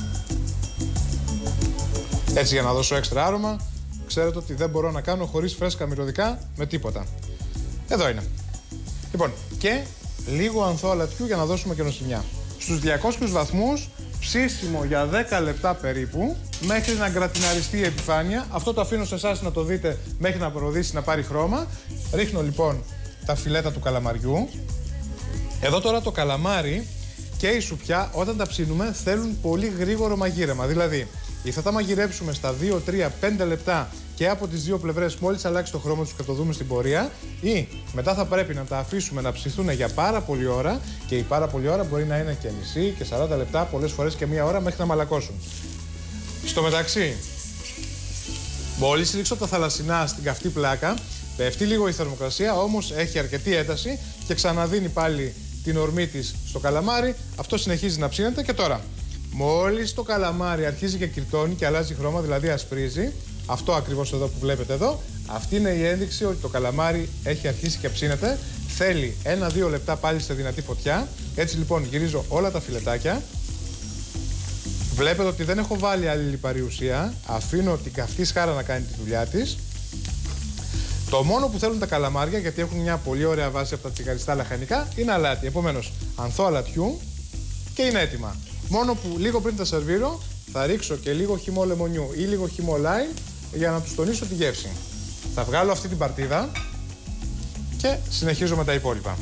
S1: Έτσι για να δώσω έξτρα άρωμα, ξέρετε ότι δεν μπορώ να κάνω χωρίς φρέσκα μυρωδικά με τίποτα. Εδώ είναι. Λοιπόν, και λίγο ανθό αλατιού για να δώσουμε και νοσημιά. Στους διακόσιους βαθμούς, ψήσιμο για δέκα λεπτά περίπου, μέχρι να γκρατιναριστεί η επιφάνεια. Αυτό το αφήνω σε εσάς να το δείτε μέχρι να προοδήσει, να πάρει χρώμα. Ρίχνω λοιπόν τα φιλέτα του καλαμαριού. Εδώ τώρα το καλαμάρι και η σουπιά όταν τα ψήνουμε θέλουν πολύ γρήγορο μαγείρεμα. Δηλαδή, ή θα τα μαγειρέψουμε στα δύο, τρία, πέντε λεπτά και από τις δύο πλευρές μόλις αλλάξει το χρώμα τους και το δούμε στην πορεία, ή μετά θα πρέπει να τα αφήσουμε να ψηθούν για πάρα πολλή ώρα και η πάρα πολλή ώρα μπορεί να είναι και μισή και σαράντα λεπτά, πολλές φορές και μία ώρα μέχρι να μαλακώσουν. Στο μεταξύ, μόλις ρίξω τα θαλασσινά στην καυτή πλάκα, πέφτει λίγο η θερμοκρασία, όμως έχει αρκετή ένταση και ξαναδίνει πάλι την ορμή της στο καλαμάρι. Αυτό συνεχίζει να ψήνεται και τώρα, μόλις το καλαμάρι αρχίζει και κυρτώνει και αλλάζει χρώμα, δηλαδή ασπρίζει, αυτό ακριβώς εδώ που βλέπετε εδώ, Αυτή είναι η ένδειξη ότι το καλαμάρι έχει αρχίσει και ψήνεται. Θέλει ένα δύο λεπτά πάλι σε δυνατή φωτιά. Έτσι λοιπόν γυρίζω όλα τα φιλετάκια. Βλέπετε ότι δεν έχω βάλει άλλη λιπαρή ουσία. Αφήνω την καυτή σκάρα να κάνει τη δουλειά της. Το μόνο που θέλουν τα καλαμάρια, γιατί έχουν μια πολύ ωραία βάση από τα τσιγαριστά λαχανικά, είναι αλάτι. Επομένως, ανθό αλατιού και είναι έτοιμα. Μόνο που λίγο πριν τα σερβίρω, θα ρίξω και λίγο χυμό λεμονιού ή λίγο χυμό λάιμ για να τους τονίσω τη γεύση. Θα βγάλω αυτή την παρτίδα και συνεχίζω με τα υπόλοιπα.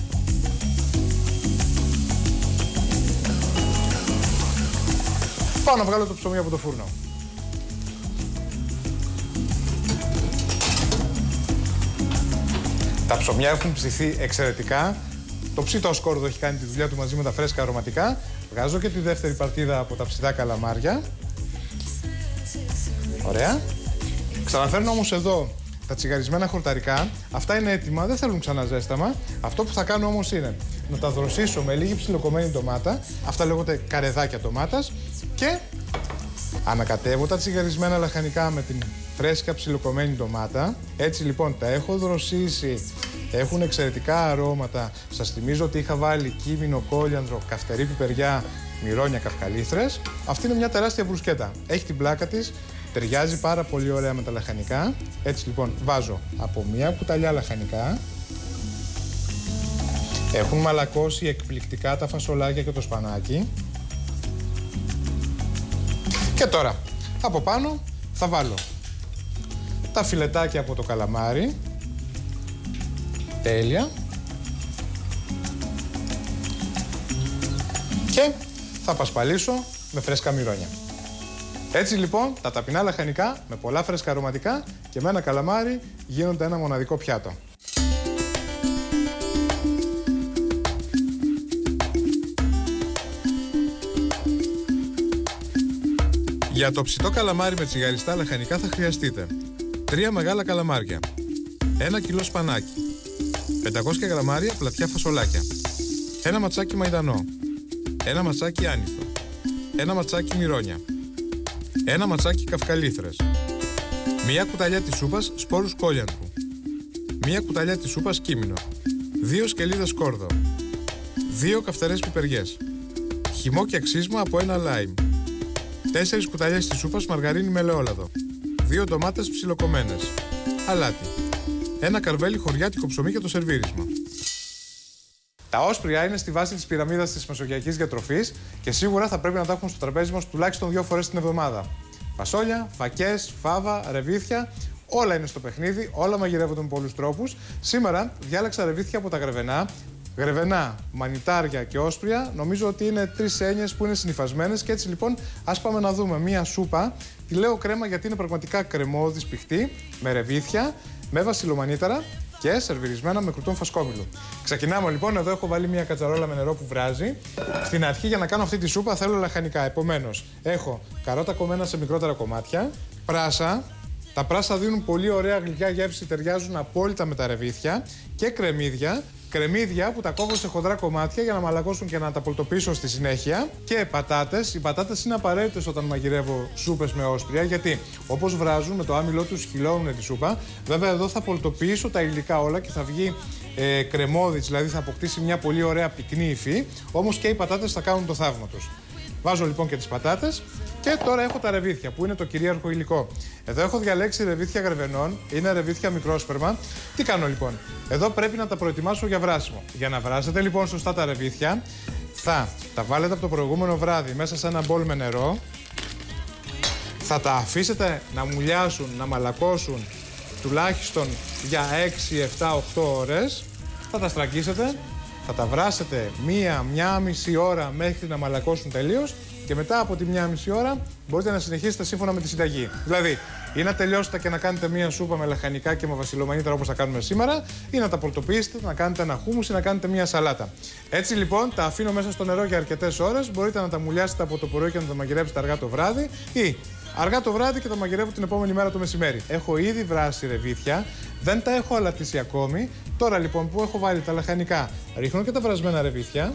S1: Πάω να βγάλω το ψωμί από το φούρνο. Τα ψωμιά έχουν ψηθεί εξαιρετικά. Το ψητό σκόρδο έχει κάνει τη δουλειά του μαζί με τα φρέσκα αρωματικά. Βγάζω και τη δεύτερη παρτίδα από τα ψητά καλαμάρια. Ωραία. Ξαναφέρνω όμως εδώ τα τσιγαρισμένα χορταρικά. Αυτά είναι έτοιμα, δεν θέλουν ξανά ζέσταμα. Αυτό που θα κάνω όμως είναι να τα δροσίσω με λίγη ψιλοκομμένη ντομάτα. Αυτά λέγονται καρεδάκια ντομάτας. Και ανακατεύω τα τσιγαρισμένα λαχανικά με την φρέσκα ψιλοκομμένη ντομάτα. Έτσι λοιπόν τα έχω δροσίσει, έχουν εξαιρετικά αρώματα. Σας θυμίζω ότι είχα βάλει κίμινο, κόλιανδρο, καυτερή πιπεριά, μυρόνια, καυκαλίθρες. Αυτή είναι μια τεράστια μπρουσκέτα. Έχει την πλάκα της, ταιριάζει πάρα πολύ ωραία με τα λαχανικά. Έτσι λοιπόν βάζω από μία κουταλιά λαχανικά. Έχουν μαλακώσει εκπληκτικά τα φασολάκια και το σπανάκι. Και τώρα από πάνω θα βάλω τα φιλετάκια από το καλαμάρι. Τέλεια. Και θα πασπαλίσω με φρέσκα μυρόνια. Έτσι λοιπόν τα ταπεινά λαχανικά με πολλά φρέσκα αρωματικά και με ένα καλαμάρι γίνονται ένα μοναδικό πιάτο. Για το ψητό καλαμάρι με τσιγαριστά λαχανικά θα χρειαστείτε τρία μεγάλα καλαμάρια, ένα κιλό σπανάκι, πεντακόσια γραμμάρια πλατιά φασολάκια, ένα ματσάκι μαϊντανό, ένα ματσάκι άνηθο, ένα ματσάκι μυρόνια, ένα ματσάκι καυκαλίθρες, μία κουταλιά της σούπας σπόρους κόλιανδρου, μία κουταλιά της σούπας κίμινο, δύο σκελίδες σκόρδο, δύο καυτερές πιπεριές, χυμό και αξίσμα από ένα λάιμ, τέσσερις κουταλιές της σούπας μαργαρίνη με ελαιόλαδο, δύο ντομάτες ψιλοκομμένες, αλάτι, ένα καρβέλι χωριάτικο ψωμί για το σερβίρισμα. Τα όσπρια είναι στη βάση της πυραμίδας της μεσογειακής διατροφής και σίγουρα θα πρέπει να τα έχουμε στο τραπέζι μας τουλάχιστον δύο φορές την εβδομάδα. Φασόλια, φακές, φάβα, ρεβίθια, όλα είναι στο παιχνίδι, όλα μαγειρεύονται με πολλούς τρόπους. Σήμερα διάλεξα ρεβίθια από τα γρεβενά. Γρεβενά, μανιτάρια και όσπρια, νομίζω ότι είναι τρεις έννοιες που είναι συνυφασμένες και έτσι λοιπόν ας πάμε να δούμε μία σούπα. Τη λέω κρέμα γιατί είναι πραγματικά κρεμώδης πηχτή, με ρεβίθια, με βασιλομανίταρα και σερβιρισμένα με κρουτόν φασκόμηλο. Ξεκινάμε λοιπόν, εδώ έχω βάλει μία κατσαρόλα με νερό που βράζει. Στην αρχή για να κάνω αυτή τη σούπα θέλω λαχανικά, επομένως έχω καρότα κομμένα σε μικρότερα κομμάτια, πράσα. Τα πράσα δίνουν πολύ ωραία γλυκιά γεύση, ταιριάζουν απόλυτα με τα ρεβίθια και κρεμμύδια. Κρεμμύδια που τα κόβω σε χοντρά κομμάτια για να μαλακώσουν και να τα πολτοποιήσω στη συνέχεια. Και πατάτες. Οι πατάτες είναι απαραίτητες όταν μαγειρεύω σούπες με όσπρια, γιατί όπως βράζουν με το άμυλό τους χυλώνουν τη σούπα. Βέβαια εδώ θα πολτοποιήσω τα υλικά όλα και θα βγει ε, κρεμώδης, δηλαδή θα αποκτήσει μια πολύ ωραία πυκνή υφή. Όμως και οι πατάτες θα κάνουν το θαύμα τους. Βάζω λοιπόν και τις πατάτες και τώρα έχω τα ρεβίθια που είναι το κυρίαρχο υλικό. Εδώ έχω διαλέξει ρεβίθια γρεβενών, είναι ρεβίθια μικρόσπερμα. Τι κάνω λοιπόν, εδώ πρέπει να τα προετοιμάσω για βράσιμο. Για να βράσετε λοιπόν σωστά τα ρεβίθια, θα τα βάλετε από το προηγούμενο βράδυ μέσα σε ένα μπολ με νερό. Θα τα αφήσετε να μουλιάσουν, να μαλακώσουν τουλάχιστον για έξι, επτά, οκτώ ώρες. Θα τα στραγγίσετε. Θα τα βράσετε μία, μία μισή ώρα μέχρι να μαλακώσουν τελείως και μετά από τη μία μισή ώρα μπορείτε να συνεχίσετε σύμφωνα με τη συνταγή. Δηλαδή, ή να τελειώσετε και να κάνετε μία σούπα με λαχανικά και με βασιλομανίταρα όπως θα κάνουμε σήμερα, ή να τα πολτοποιήσετε, να κάνετε ένα χούμους ή να κάνετε μία σαλάτα. Έτσι λοιπόν, τα αφήνω μέσα στο νερό για αρκετές ώρες. Μπορείτε να τα μουλιάσετε από το πρωί και να τα μαγειρέψετε αργά το βράδυ, ή αργά το βράδυ και τα μαγειρεύω την επόμενη μέρα το μεσημέρι. Έχω ήδη βράσει ρεβίθια, δεν τα έχω αλατίσει ακόμη. Τώρα λοιπόν που έχω βάλει τα λαχανικά, ρίχνω και τα βρασμένα ρεβίθια.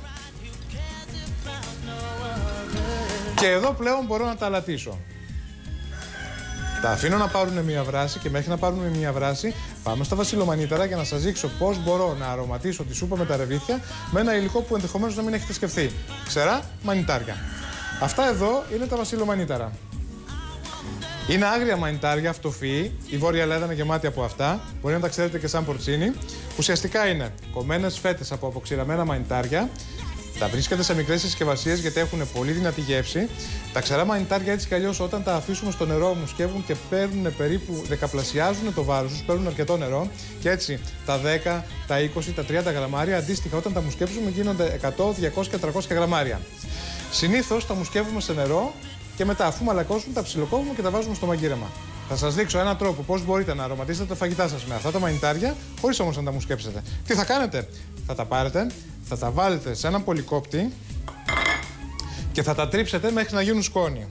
S1: Και εδώ πλέον μπορώ να τα αλατίσω. Τα αφήνω να πάρουν μία βράση και μέχρι να πάρουν μία βράση πάμε στα βασιλομανίταρα για να σας δείξω πώς μπορώ να αρωματίσω τη σούπα με τα ρεβίθια με ένα υλικό που ενδεχομένως να μην έχετε σκεφτεί. Ξερά μανιτάρια. Αυτά εδώ είναι τα βασιλομανίταρα. Είναι άγρια μανιτάρια, αυτοφυή. Η Βόρεια Ελλάδα είναι γεμάτη από αυτά. Μπορεί να τα ξέρετε και σαν πορτσίνι. Ουσιαστικά είναι κομμένες φέτες από αποξηραμένα μανιτάρια. Τα βρίσκεται σε μικρές συσκευασίες γιατί έχουν πολύ δυνατή γεύση. Τα ξερά μανιτάρια έτσι κι αλλιώς όταν τα αφήσουμε στο νερό μουσκεύουν και παίρνουν περίπου, δεκαπλασιάζουν το βάρος τους, παίρνουν αρκετό νερό. Και έτσι τα δέκα, τα είκοσι, τα τριάντα γραμμάρια αντίστοιχα όταν τα μουσκεύσουμε γίνονται εκατό, διακόσια, τριακόσια γραμμάρια. Συνήθως τα μουσκεύουμε σε νερό και μετά αφού μαλακώσουν τα ψιλοκόβουμε και τα βάζουμε στο μαγείρεμα. Θα σας δείξω έναν τρόπο πώς μπορείτε να αρωματίσετε τα φαγητά σας με αυτά τα μανιτάρια, χωρίς όμως να τα μουσκέψετε. Τι θα κάνετε? Θα τα πάρετε, θα τα βάλετε σε έναν πολυκόπτη και θα τα τρίψετε μέχρι να γίνουν σκόνη.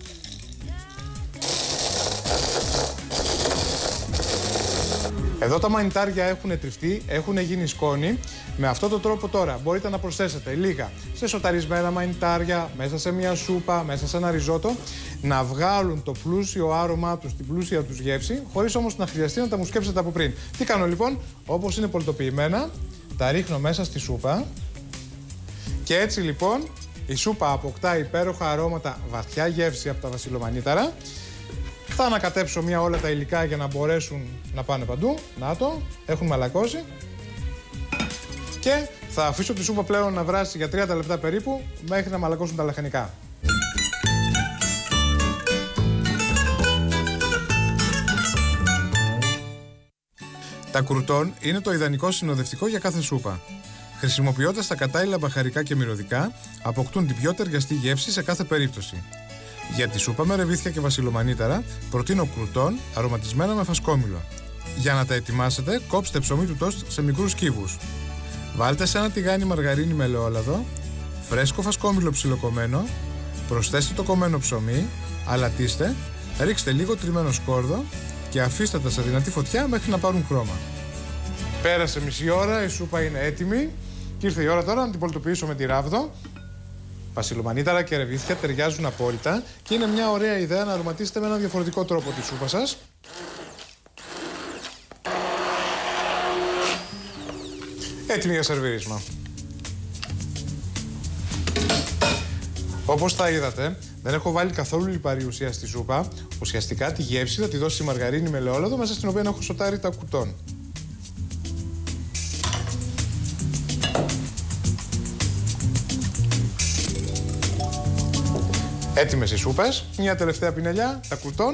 S1: Εδώ τα μανιτάρια έχουν τριφτεί, έχουν γίνει σκόνη. Με αυτόν τον τρόπο τώρα μπορείτε να προσθέσετε λίγα σε σοταρισμένα μανιτάρια, μέσα σε μια σούπα, μέσα σε ένα ριζότο, να βγάλουν το πλούσιο άρωμά τους, την πλούσια τους γεύση, χωρίς όμως να χρειαστεί να τα μουσκέψετε από πριν. Τι κάνω λοιπόν? Όπως είναι πολυτοποιημένα, τα ρίχνω μέσα στη σούπα και έτσι λοιπόν η σούπα αποκτά υπέροχα αρώματα, βαθιά γεύση από τα βασιλομανίταρα. Θα ανακατέψω μία όλα τα υλικά για να μπορέσουν να πάνε παντού. Να το, έχουν μαλακώσει. Και θα αφήσω τη σούπα πλέον να βράσει για τριάντα λεπτά περίπου μέχρι να μαλακώσουν τα λαχανικά. Τα κουρτόν είναι το ιδανικό συνοδευτικό για κάθε σούπα. Χρησιμοποιώντας τα κατάλληλα μπαχαρικά και μυρωδικά, αποκτούν την πιο ταιριαστή γεύση σε κάθε περίπτωση. Για τη σούπα με ρεβίθια και βασιλομανίταρα, προτείνω κουρτόν αρωματισμένα με φασκόμηλο. Για να τα ετοιμάσετε, κόψτε ψωμί του τόστ σε μικρούς κύβους. Βάλτε σε ένα τηγάνι μαργαρίνη με ελαιόλαδο, φρέσκο φασκόμηλο ψιλοκομμένο, προσθέστε το κομμένο ψωμί, αλατίστε, ρίξτε λίγο τριμμένο σκόρδο και αφήστε τα σε δυνατή φωτιά μέχρι να πάρουν χρώμα. Πέρασε μισή ώρα, η σούπα είναι έτοιμη και ήρθε η ώρα τώρα να την πολυτοποιήσω με τη ράβδο. Βασιλομανίταρα και ρεβίθια ταιριάζουν απόλυτα και είναι μια ωραία ιδέα να αρωματίσετε με έναν διαφορετικό τρόπο τη σούπα σας. Έτοιμη για σερβίρισμα. Όπως τα είδατε, δεν έχω βάλει καθόλου λιπαρή ουσία στη σούπα. Ουσιαστικά τη γεύση θα τη δώσει η μαργαρίνη με ελαιόλαδο μέσα στην οποία έχω σοτάρει τα κουρτόν. Έτοιμες οι σούπες, μια τελευταία πινελιά, τα κουρτόν.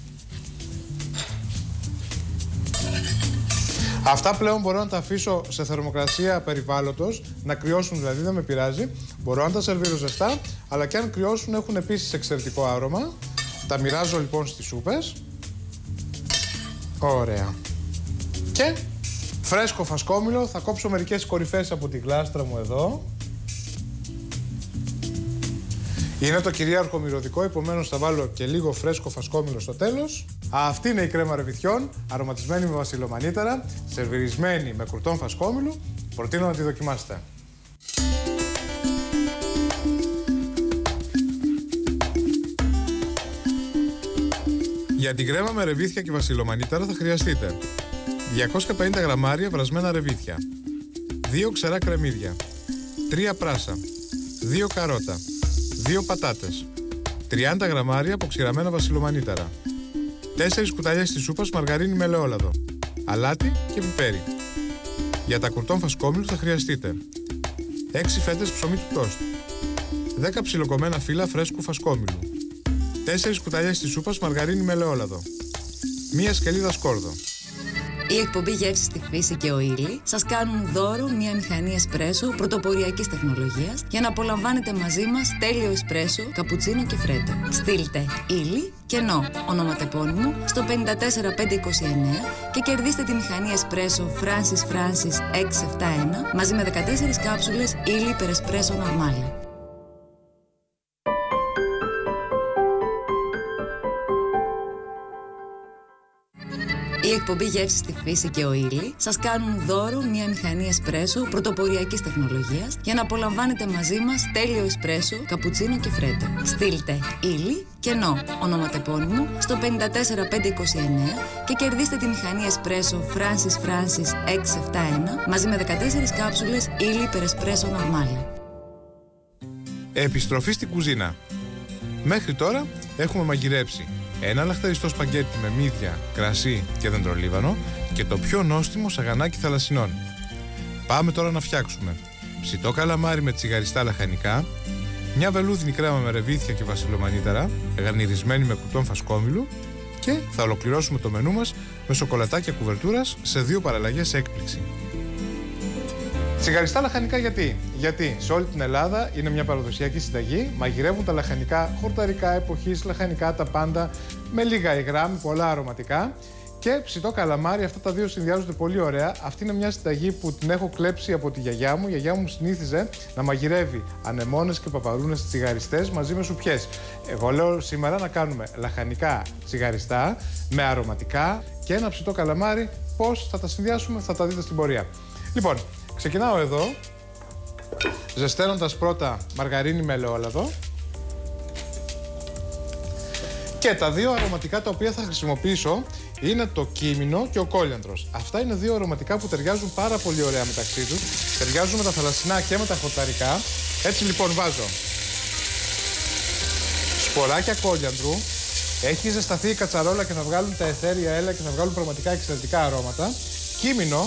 S1: Αυτά πλέον μπορώ να τα αφήσω σε θερμοκρασία περιβάλλοντος, να κρυώσουν δηλαδή, δεν με πειράζει. Μπορώ να τα σερβίρω ζεστά, αλλά και αν κρυώσουν έχουν επίσης εξαιρετικό άρωμα. Τα μοιράζω λοιπόν στις σούπες. Ωραία. Και φρέσκο φασκόμηλο, θα κόψω μερικές κορυφές από τη γλάστρα μου εδώ. Είναι το κυρίαρχο μυρωδικό, επομένως θα βάλω και λίγο φρέσκο φασκόμηλο στο τέλος. Αυτή είναι η κρέμα ρεβιθιών, αρωματισμένη με βασιλομανίταρα, σερβιρισμένη με κουρτόν φασκόμηλου. Προτείνω να τη δοκιμάσετε. Για την κρέμα με ρεβίθια και βασιλομανίταρα θα χρειαστείτε διακόσια πενήντα γραμμάρια βρασμένα ρεβίθια, δύο ξερά κρεμμύδια, τρία πράσα, δύο καρότα, δύο πατάτες, τριάντα γραμμάρια αποξηραμένα βασιλομανίταρα, τέσσερις κουταλιές της σούπας μαργαρίνη με ελαιόλαδο, αλάτι και πιπέρι. Για τα κουρτόν φασκόμηλου θα χρειαστείτε έξι φέτες ψωμί του τόστ, δέκα ψιλοκομμένα φύλλα φρέσκου φασκόμηλου, τέσσερις κουταλιές της σούπας μαργαρίνη με ελαιόλαδο, μία σκελίδα σκόρδο.
S2: Η εκπομπή Γεύση στη Φύση και ο Ήλι σας κάνουν δώρο μια μηχανή εσπρέσο πρωτοποριακής τεχνολογίας για να απολαμβάνετε μαζί μας τέλειο εσπρέσο, καπουτσίνο και φρέτο. Στείλτε Ήλι και νο ονοματεπώνυμο στο πέντε τέσσερα πέντε είκοσι εννέα και κερδίστε τη μηχανή εσπρέσο Francis Francis έξι επτά ένα μαζί με δεκατέσσερις κάψουλες Ήλι per Espresso Normale. Η εκπομπή Γεύση στη Φύση και ο Ήλι σας κάνουν δώρο μια μηχανή εσπρέσο πρωτοποριακής τεχνολογίας για να απολαμβάνετε μαζί μας τέλειο εσπρέσο, καπουτσίνο και φρέντο. Στείλτε Ήλι και νο ονοματεπώνυμο στο πέντε τέσσερα πέντε είκοσι εννέα και κερδίστε τη μηχανή εσπρέσο Francis Francis έξι επτά ένα μαζί με δεκατέσσερις κάψουλες Ήλι per espresso normale.
S1: Επιστροφή στην κουζίνα. Μέχρι τώρα έχουμε μαγειρέψει ένα λαχταριστό σπαγκέτι με μύδια, κρασί και δεντρολίβανο και το πιο νόστιμο σαγανάκι θαλασσινών. Πάμε τώρα να φτιάξουμε ψητό καλαμάρι με τσιγαριστά λαχανικά, μια βελούδινη κρέμα με ρεβίθια και βασιλομανίταρα, γαρνιρισμένη με κουρτόν φασκόμηλου και θα ολοκληρώσουμε το μενού μας με σοκολατάκια κουβερτούρας σε δύο παραλλαγές έκπληξη. Τσιγαριστά λαχανικά γιατί? Γιατί σε όλη την Ελλάδα είναι μια παραδοσιακή συνταγή, μαγειρεύουν τα λαχανικά χορταρικά εποχής, λαχανικά τα πάντα, με λίγα υγρά, με πολλά αρωματικά και ψητό καλαμάρι, αυτά τα δύο συνδυάζονται πολύ ωραία. Αυτή είναι μια συνταγή που την έχω κλέψει από τη γιαγιά μου. Η γιαγιά μου συνήθιζε να μαγειρεύει ανεμόνες και παπαρούνες τσιγαριστές μαζί με σουπιές. Εγώ λέω σήμερα να κάνουμε λαχανικά τσιγαριστά με αρωματικά και ένα ψητό καλαμάρι. Πώς θα τα συνδυάσουμε θα τα δείτε στην πορεία. Λοιπόν, ξεκινάω εδώ, ζεσταίνοντας πρώτα μαργαρίνη με ελαιόλαδο και τα δύο αρωματικά τα οποία θα χρησιμοποιήσω είναι το κίμινο και ο κόλιανδρος. Αυτά είναι δύο αρωματικά που ταιριάζουν πάρα πολύ ωραία μεταξύ τους, ταιριάζουν με τα θαλασσινά και με τα χορταρικά. Έτσι λοιπόν βάζω σποράκια κόλιανδρου, έχει ζεσταθεί η κατσαρόλα και θα βγάλουν τα αιθέρια έλαια και θα βγάλουν πραγματικά εξαιρετικά αρώματα, κίμινο.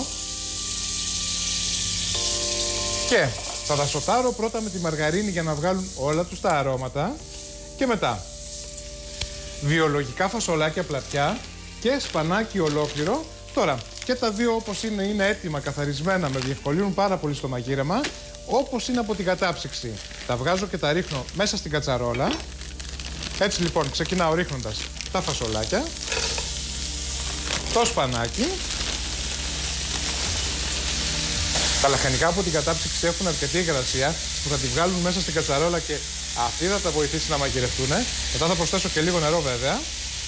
S1: Και θα τα σοτάρω πρώτα με τη μαργαρίνη για να βγάλουν όλα τους τα αρώματα και μετά βιολογικά φασολάκια πλατιά και σπανάκι ολόκληρο. Τώρα και τα δύο όπως είναι είναι έτοιμα, καθαρισμένα, με διευκολύνουν πάρα πολύ στο μαγείρεμα. Όπως είναι από την κατάψυξη τα βγάζω και τα ρίχνω μέσα στην κατσαρόλα. Έτσι λοιπόν ξεκινάω ρίχνοντας τα φασολάκια, το σπανάκι. Τα λαχανικά από την κατάψυξη έχουν αρκετή υγρασία που θα τη βγάλουν μέσα στην κατσαρόλα και αυτή θα τα βοηθήσει να μαγειρευτούν. Μετά θα προσθέσω και λίγο νερό βέβαια.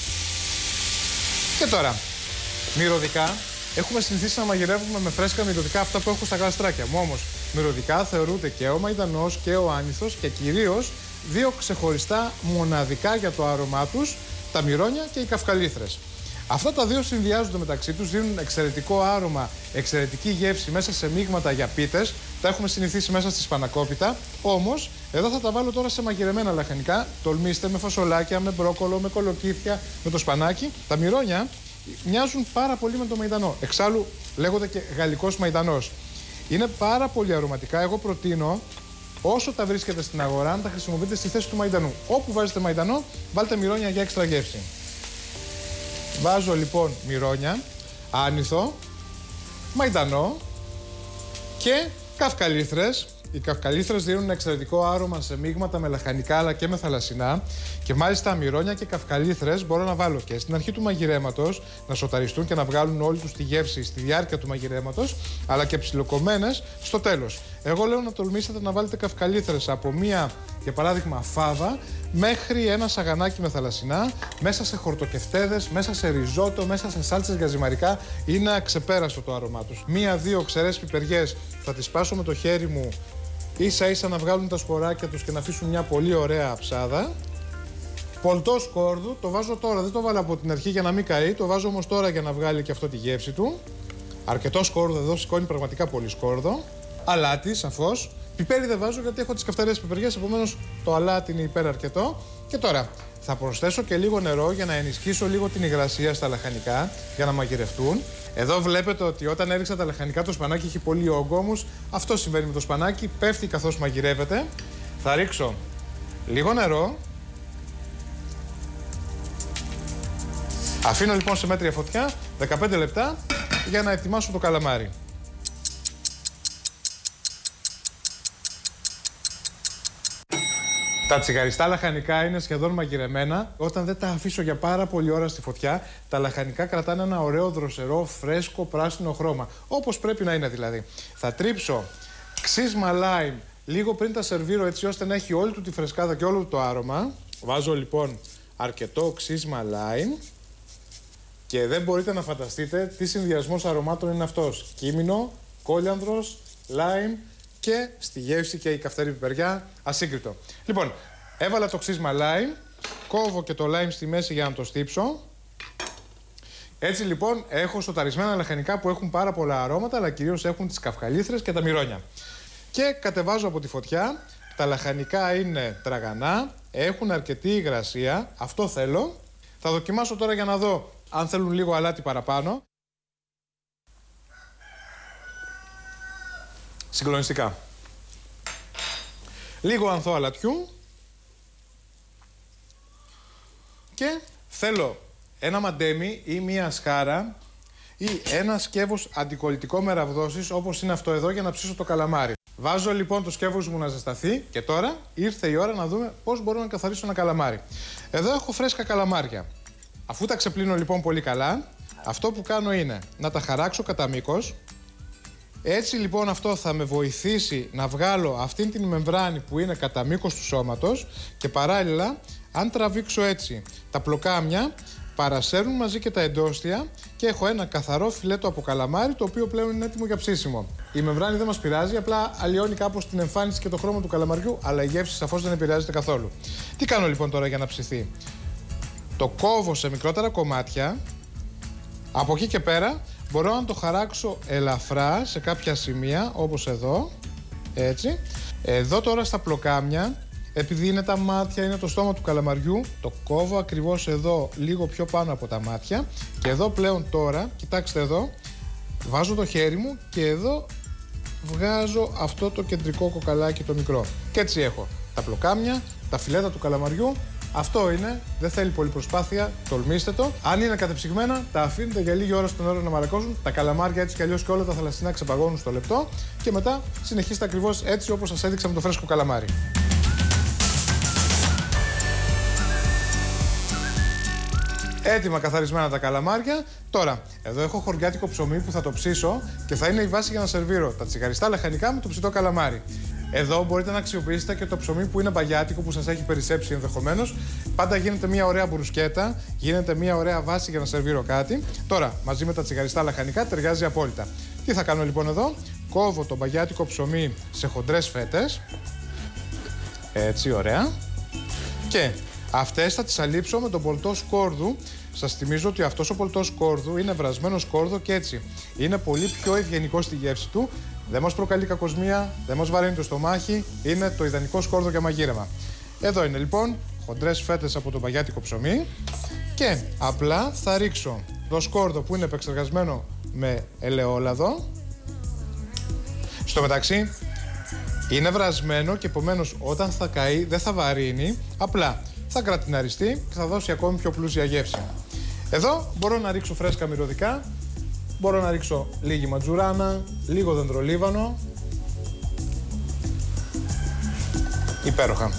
S1: Και τώρα, μυρωδικά. Έχουμε συνηθίσει να μαγειρεύουμε με φρέσκα μυρωδικά αυτά που έχω στα γλαστράκια μου. Όμως, μυρωδικά θεωρούνται και ο μαϊντανός και ο άνηθος και κυρίως δύο ξεχωριστά μοναδικά για το άρωμά τους, τα μυρώνια και οι καυκαλίθρες. Αυτά τα δύο συνδυάζονται μεταξύ τους, δίνουν εξαιρετικό άρωμα, εξαιρετική γεύση μέσα σε μείγματα για πίτες. Τα έχουμε συνηθίσει μέσα στη σπανακόπιτα. Όμως, εδώ θα τα βάλω τώρα σε μαγειρεμένα λαχανικά. Τολμήστε με φασολάκια, με μπρόκολο, με κολοκύθια, με το σπανάκι. Τα μυρώνια μοιάζουν πάρα πολύ με το μαϊντανό. Εξάλλου, λέγονται και γαλλικός μαϊντανός. Είναι πάρα πολύ αρωματικά. Εγώ προτείνω, όσο τα βρίσκετε στην αγορά, να τα χρησιμοποιείτε στη θέση του μαϊντανού. Όπου βάζετε μαϊντανό, βάλτε μυρώνια για έξτρα γεύση. Βάζω λοιπόν μυρώνια, άνηθο, μαϊντανό και καυκαλίθρες. Οι καυκαλίθρες δίνουν εξαιρετικό άρωμα σε μείγματα με λαχανικά αλλά και με θαλασσινά. Και μάλιστα μυρώνια και καυκαλίθρες μπορώ να βάλω και στην αρχή του μαγειρέματος, να σοταριστούν και να βγάλουν όλη τους τη γεύση στη διάρκεια του μαγειρέματος, αλλά και ψιλοκομμένες στο τέλος. Εγώ λέω να τολμήσετε να βάλετε καυκαλίθρες από μία, για παράδειγμα, φάβα, μέχρι ένα σαγανάκι με θαλασσινά, μέσα σε χορτοκεφτέδες, μέσα σε ριζότο, μέσα σε σάλτσες γαζιμαρικά. Είναι αξεπέραστο το άρωμά τους. Μία-δύο ξερές πιπεριές θα τις πάσω με το χέρι μου, ίσα ίσα να βγάλουν τα σποράκια τους και να αφήσουν μια πολύ ωραία αψάδα. Πολτό σκόρδου, το βάζω τώρα, δεν το βάλω από την αρχή για να μην καεί, το βάζω όμως τώρα για να βγάλει και αυτό τη γεύση του. Αρκετό σκόρδο εδώ, σηκώνει πραγματικά πολύ σκόρδο. Αλάτι, σαφώς. Πιπέρι δεν βάζω γιατί έχω τις καυτερές πιπεριές, επομένως το αλάτι είναι υπεραρκετό. Και τώρα θα προσθέσω και λίγο νερό για να ενισχύσω λίγο την υγρασία στα λαχανικά για να μαγειρευτούν. Εδώ βλέπετε ότι όταν έριξα τα λαχανικά το σπανάκι έχει πολύ όγκο, όμως αυτό συμβαίνει με το σπανάκι, πέφτει καθώς μαγειρεύεται. Θα ρίξω λίγο νερό. Αφήνω λοιπόν σε μέτρια φωτιά δεκαπέντε λεπτά για να ετοιμάσω το καλαμάρι. Τα τσιγαριστά λαχανικά είναι σχεδόν μαγειρεμένα. Όταν δεν τα αφήσω για πάρα πολλή ώρα στη φωτιά, τα λαχανικά κρατάνε ένα ωραίο δροσερό, φρέσκο, πράσινο χρώμα. Όπως πρέπει να είναι δηλαδή. Θα τρίψω ξύσμα λάιμ λίγο πριν τα σερβίρω, έτσι ώστε να έχει όλη του τη φρεσκάδα και όλο το άρωμα. Βάζω λοιπόν αρκετό ξύσμα λάιμ. Και δεν μπορείτε να φανταστείτε τι συνδυασμός αρωμάτων είναι αυτός. Κίμινο, κόλιανδρος, λάιμ και στη γεύση και η καυτερή πιπεριά, ασύγκριτο. Λοιπόν, έβαλα το ξύσμα λάιμ, κόβω και το λάιμ στη μέση για να το στύψω. Έτσι λοιπόν έχω σοταρισμένα λαχανικά που έχουν πάρα πολλά αρώματα, αλλά κυρίως έχουν τις καυχαλίθρες και τα μυρόνια. Και κατεβάζω από τη φωτιά. Τα λαχανικά είναι τραγανά, έχουν αρκετή υγρασία, αυτό θέλω. Θα δοκιμάσω τώρα για να δω αν θέλουν λίγο αλάτι παραπάνω. Συγκλονιστικά. Λίγο ανθό αλατιού. Και θέλω ένα μαντέμι ή μία σχάρα ή ένα σκεύος αντικολλητικό με ραβδόσεις, όπως είναι αυτό εδώ, για να ψήσω το καλαμάρι. Βάζω λοιπόν το σκεύος μου να ζεσταθεί και τώρα ήρθε η ώρα να δούμε πώς μπορώ να καθαρίσω ένα καλαμάρι. Εδώ έχω φρέσκα καλαμάρια. Αφού τα ξεπλύνω λοιπόν πολύ καλά, αυτό που κάνω είναι να τα χαράξω κατά μήκος. Έτσι λοιπόν αυτό θα με βοηθήσει να βγάλω αυτήν την μεμβράνη που είναι κατά μήκος του σώματος και παράλληλα, αν τραβήξω έτσι τα πλοκάμια, παρασέρνουν μαζί και τα εντόστια και έχω ένα καθαρό φιλέτο από καλαμάρι, το οποίο πλέον είναι έτοιμο για ψήσιμο. Η μεμβράνη δεν μας πειράζει, απλά αλλοιώνει κάπως την εμφάνιση και το χρώμα του καλαμαριού, αλλά η γεύση σαφώς δεν επηρεάζεται καθόλου. Τι κάνω λοιπόν τώρα για να ψηθεί? Το κόβω σε μικρότερα κομμάτια. Από εκεί και πέρα μπορώ να το χαράξω ελαφρά σε κάποια σημεία, όπως εδώ, έτσι. Εδώ τώρα στα πλοκάμια, επειδή είναι τα μάτια, είναι το στόμα του καλαμαριού, το κόβω ακριβώς εδώ, λίγο πιο πάνω από τα μάτια. Και εδώ πλέον τώρα, κοιτάξτε εδώ, βάζω το χέρι μου και εδώ βγάζω αυτό το κεντρικό κοκαλάκι το μικρό. Και έτσι έχω τα πλοκάμια, τα φιλέτα του καλαμαριού. Αυτό είναι, δεν θέλει πολύ προσπάθεια, τολμήστε το. Αν είναι κατεψυγμένα, τα αφήνετε για λίγη ώρα στο νερό να μαλακώσουν. Τα καλαμάρια έτσι κι αλλιώς και όλα τα θαλασσινά ξεπαγώνουν στο λεπτό. Και μετά συνεχίστε ακριβώς έτσι όπως σας έδειξα με το φρέσκο καλαμάρι. Έτοιμα καθαρισμένα τα καλαμάρια. Τώρα, εδώ έχω χωριάτικο ψωμί που θα το ψήσω και θα είναι η βάση για να σερβίρω τα τσιγαριστά λαχανικά με το ψητό καλαμάρι. Εδώ μπορείτε να αξιοποιήσετε και το ψωμί που είναι μπαγιάτικο, που σας έχει περισσέψει ενδεχομένως. Πάντα γίνεται μια ωραία μπρουσκέτα, γίνεται μια ωραία βάση για να σερβίρω κάτι. Τώρα, μαζί με τα τσιγαριστά λαχανικά ταιριάζει απόλυτα. Τι θα κάνω λοιπόν εδώ? Κόβω το μπαγιάτικο ψωμί σε χοντρές φέτες. Έτσι, ωραία. Και αυτές θα τις αλείψω με τον πολτό σκόρδου. Σας θυμίζω ότι αυτός ο πολτός σκόρδου είναι βρασμένο σκόρδο και έτσι είναι πολύ πιο ευγενικό στη γεύση του. Δεν μας προκαλεί κακοσμία, δεν μας βαραίνει το στομάχι, είναι το ιδανικό σκόρδο για μαγείρεμα. Εδώ είναι λοιπόν χοντρές φέτες από το μπαγιάτικο ψωμί και απλά θα ρίξω το σκόρδο που είναι επεξεργασμένο με ελαιόλαδο. Στο μεταξύ είναι βρασμένο και επομένως όταν θα καεί δεν θα βαρύνει, απλά θα κρατιναριστεί και θα δώσει ακόμη πιο πλούσια γεύση. Εδώ μπορώ να ρίξω φρέσκα μυρωδικά, μπορώ να ρίξω λίγη ματζουράνα, λίγο δεντρολίβανο. Υπέροχα.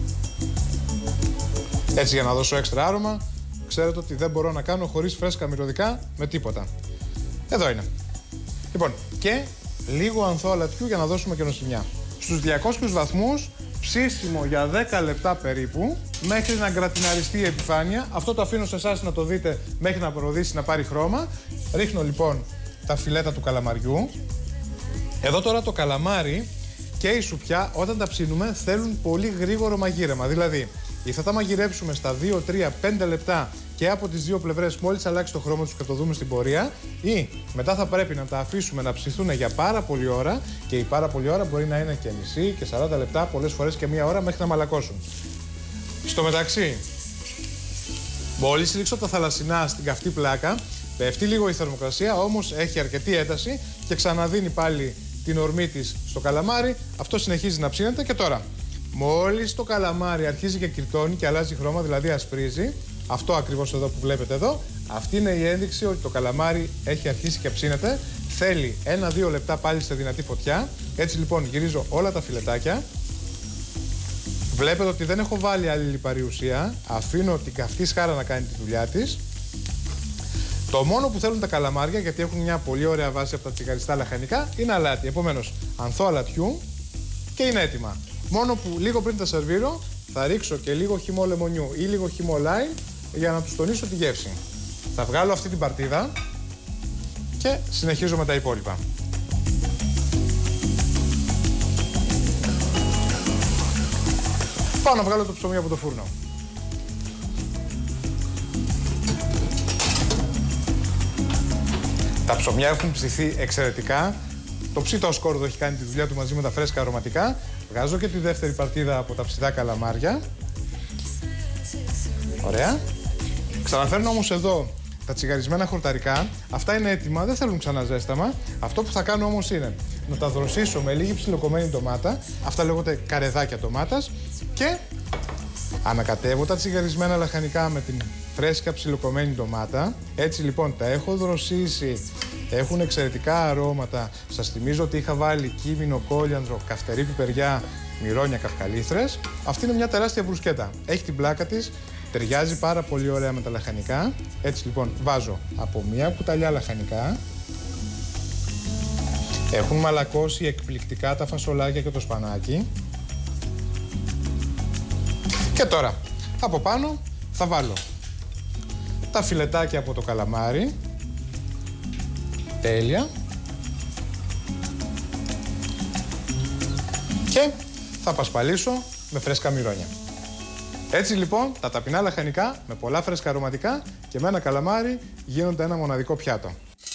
S1: Έτσι για να δώσω έξτρα άρωμα, ξέρετε ότι δεν μπορώ να κάνω χωρίς φρέσκα μυρωδικά με τίποτα. Εδώ είναι. Λοιπόν, και λίγο ανθό αλατιού για να δώσουμε και νοσημιά. Στους διακόσιους βαθμούς, ψήσιμο για δέκα λεπτά περίπου, μέχρι να γκρατιναριστεί η επιφάνεια. Αυτό το αφήνω σε εσάς να το δείτε μέχρι να προοδήσει, να πάρει χρώμα. Ρίχνω λοιπόν τα φιλέτα του καλαμαριού. Εδώ τώρα το καλαμάρι και η σουπιά όταν τα ψήνουμε θέλουν πολύ γρήγορο μαγείρεμα. Δηλαδή, ή θα τα μαγειρέψουμε στα δύο, τρία, πέντε λεπτά και από τις δύο πλευρές μόλις αλλάξει το χρώμα τους και το δούμε στην πορεία, ή μετά θα πρέπει να τα αφήσουμε να ψηθούν για πάρα πολλή ώρα και η πάρα πολλή ώρα μπορεί να είναι και μισή και σαράντα λεπτά, πολλές φορές και μία ώρα μέχρι να μαλακώσουν. Στο μεταξύ, μόλις ρίξω τα θαλασσινά στην καυτή πλάκα, πέφτει λίγο η θερμοκρασία, όμως έχει αρκετή ένταση και ξαναδίνει πάλι την ορμή της στο καλαμάρι. Αυτό συνεχίζει να ψήνεται και τώρα, μόλις το καλαμάρι αρχίζει και κυρτώνει και αλλάζει χρώμα, δηλαδή ασπρίζει, αυτό ακριβώς εδώ που βλέπετε εδώ, αυτή είναι η ένδειξη ότι το καλαμάρι έχει αρχίσει και ψήνεται. Θέλει ένα δύο λεπτά πάλι σε δυνατή φωτιά. Έτσι λοιπόν γυρίζω όλα τα φιλετάκια. Βλέπετε ότι δεν έχω βάλει άλλη λιπαρή ουσία. Αφήνω την καυτή σχάρα να κάνει τη δουλειά της. Το μόνο που θέλουν τα καλαμάρια, γιατί έχουν μια πολύ ωραία βάση από τα τσιγαριστά λαχανικά, είναι αλάτι. Επομένως, ανθό αλατιού και είναι έτοιμα. Μόνο που λίγο πριν τα σερβίρω, θα ρίξω και λίγο χυμό λεμονιού ή λίγο χυμό λάιμ για να τους τονίσω τη γεύση. Θα βγάλω αυτή την παρτίδα και συνεχίζω με τα υπόλοιπα. Πάω να βγάλω το ψωμί από το φούρνο. Τα ψωμιά έχουν ψηθεί εξαιρετικά. Το ψητό σκόρδο έχει κάνει τη δουλειά του μαζί με τα φρέσκα αρωματικά. Βγάζω και τη δεύτερη παρτίδα από τα ψητά καλαμάρια. Ωραία. Ξαναφέρνω όμως εδώ τα τσιγαρισμένα χορταρικά. Αυτά είναι έτοιμα, δεν θέλουν ξανά ζέσταμα. Αυτό που θα κάνω όμως είναι να τα δροσίσω με λίγη ψιλοκομμένη ντομάτα. Αυτά λέγονται καρεδάκια ντομάτας. Και ανακατεύω τα τσιγαρισμένα λαχανικά με την φρέσκα ψιλοκομμένη ντομάτα. Έτσι λοιπόν τα έχω δροσίσει. Έχουν εξαιρετικά αρώματα. Σας θυμίζω ότι είχα βάλει κίμινο, κόλιανδρο, καυτερή πιπεριά, μυρόνια, καυκαλίθρες. Αυτή είναι μια τεράστια μπρουσκέτα. Έχει την πλάκα της, ταιριάζει πάρα πολύ ωραία με τα λαχανικά. Έτσι λοιπόν βάζω από μια κουταλιά λαχανικά. Έχουν μαλακώσει εκπληκτικά τα φασολάκια και το σπανάκι. Και τώρα από πάνω θα βάλω τα φιλετάκια από το καλαμάρι. Τέλεια. Και θα πασπαλίσω με φρέσκα μυρόνια. Έτσι λοιπόν τα ταπεινά λαχανικά με πολλά φρέσκα αρωματικά και με ένα καλαμάρι γίνονται ένα μοναδικό πιάτο.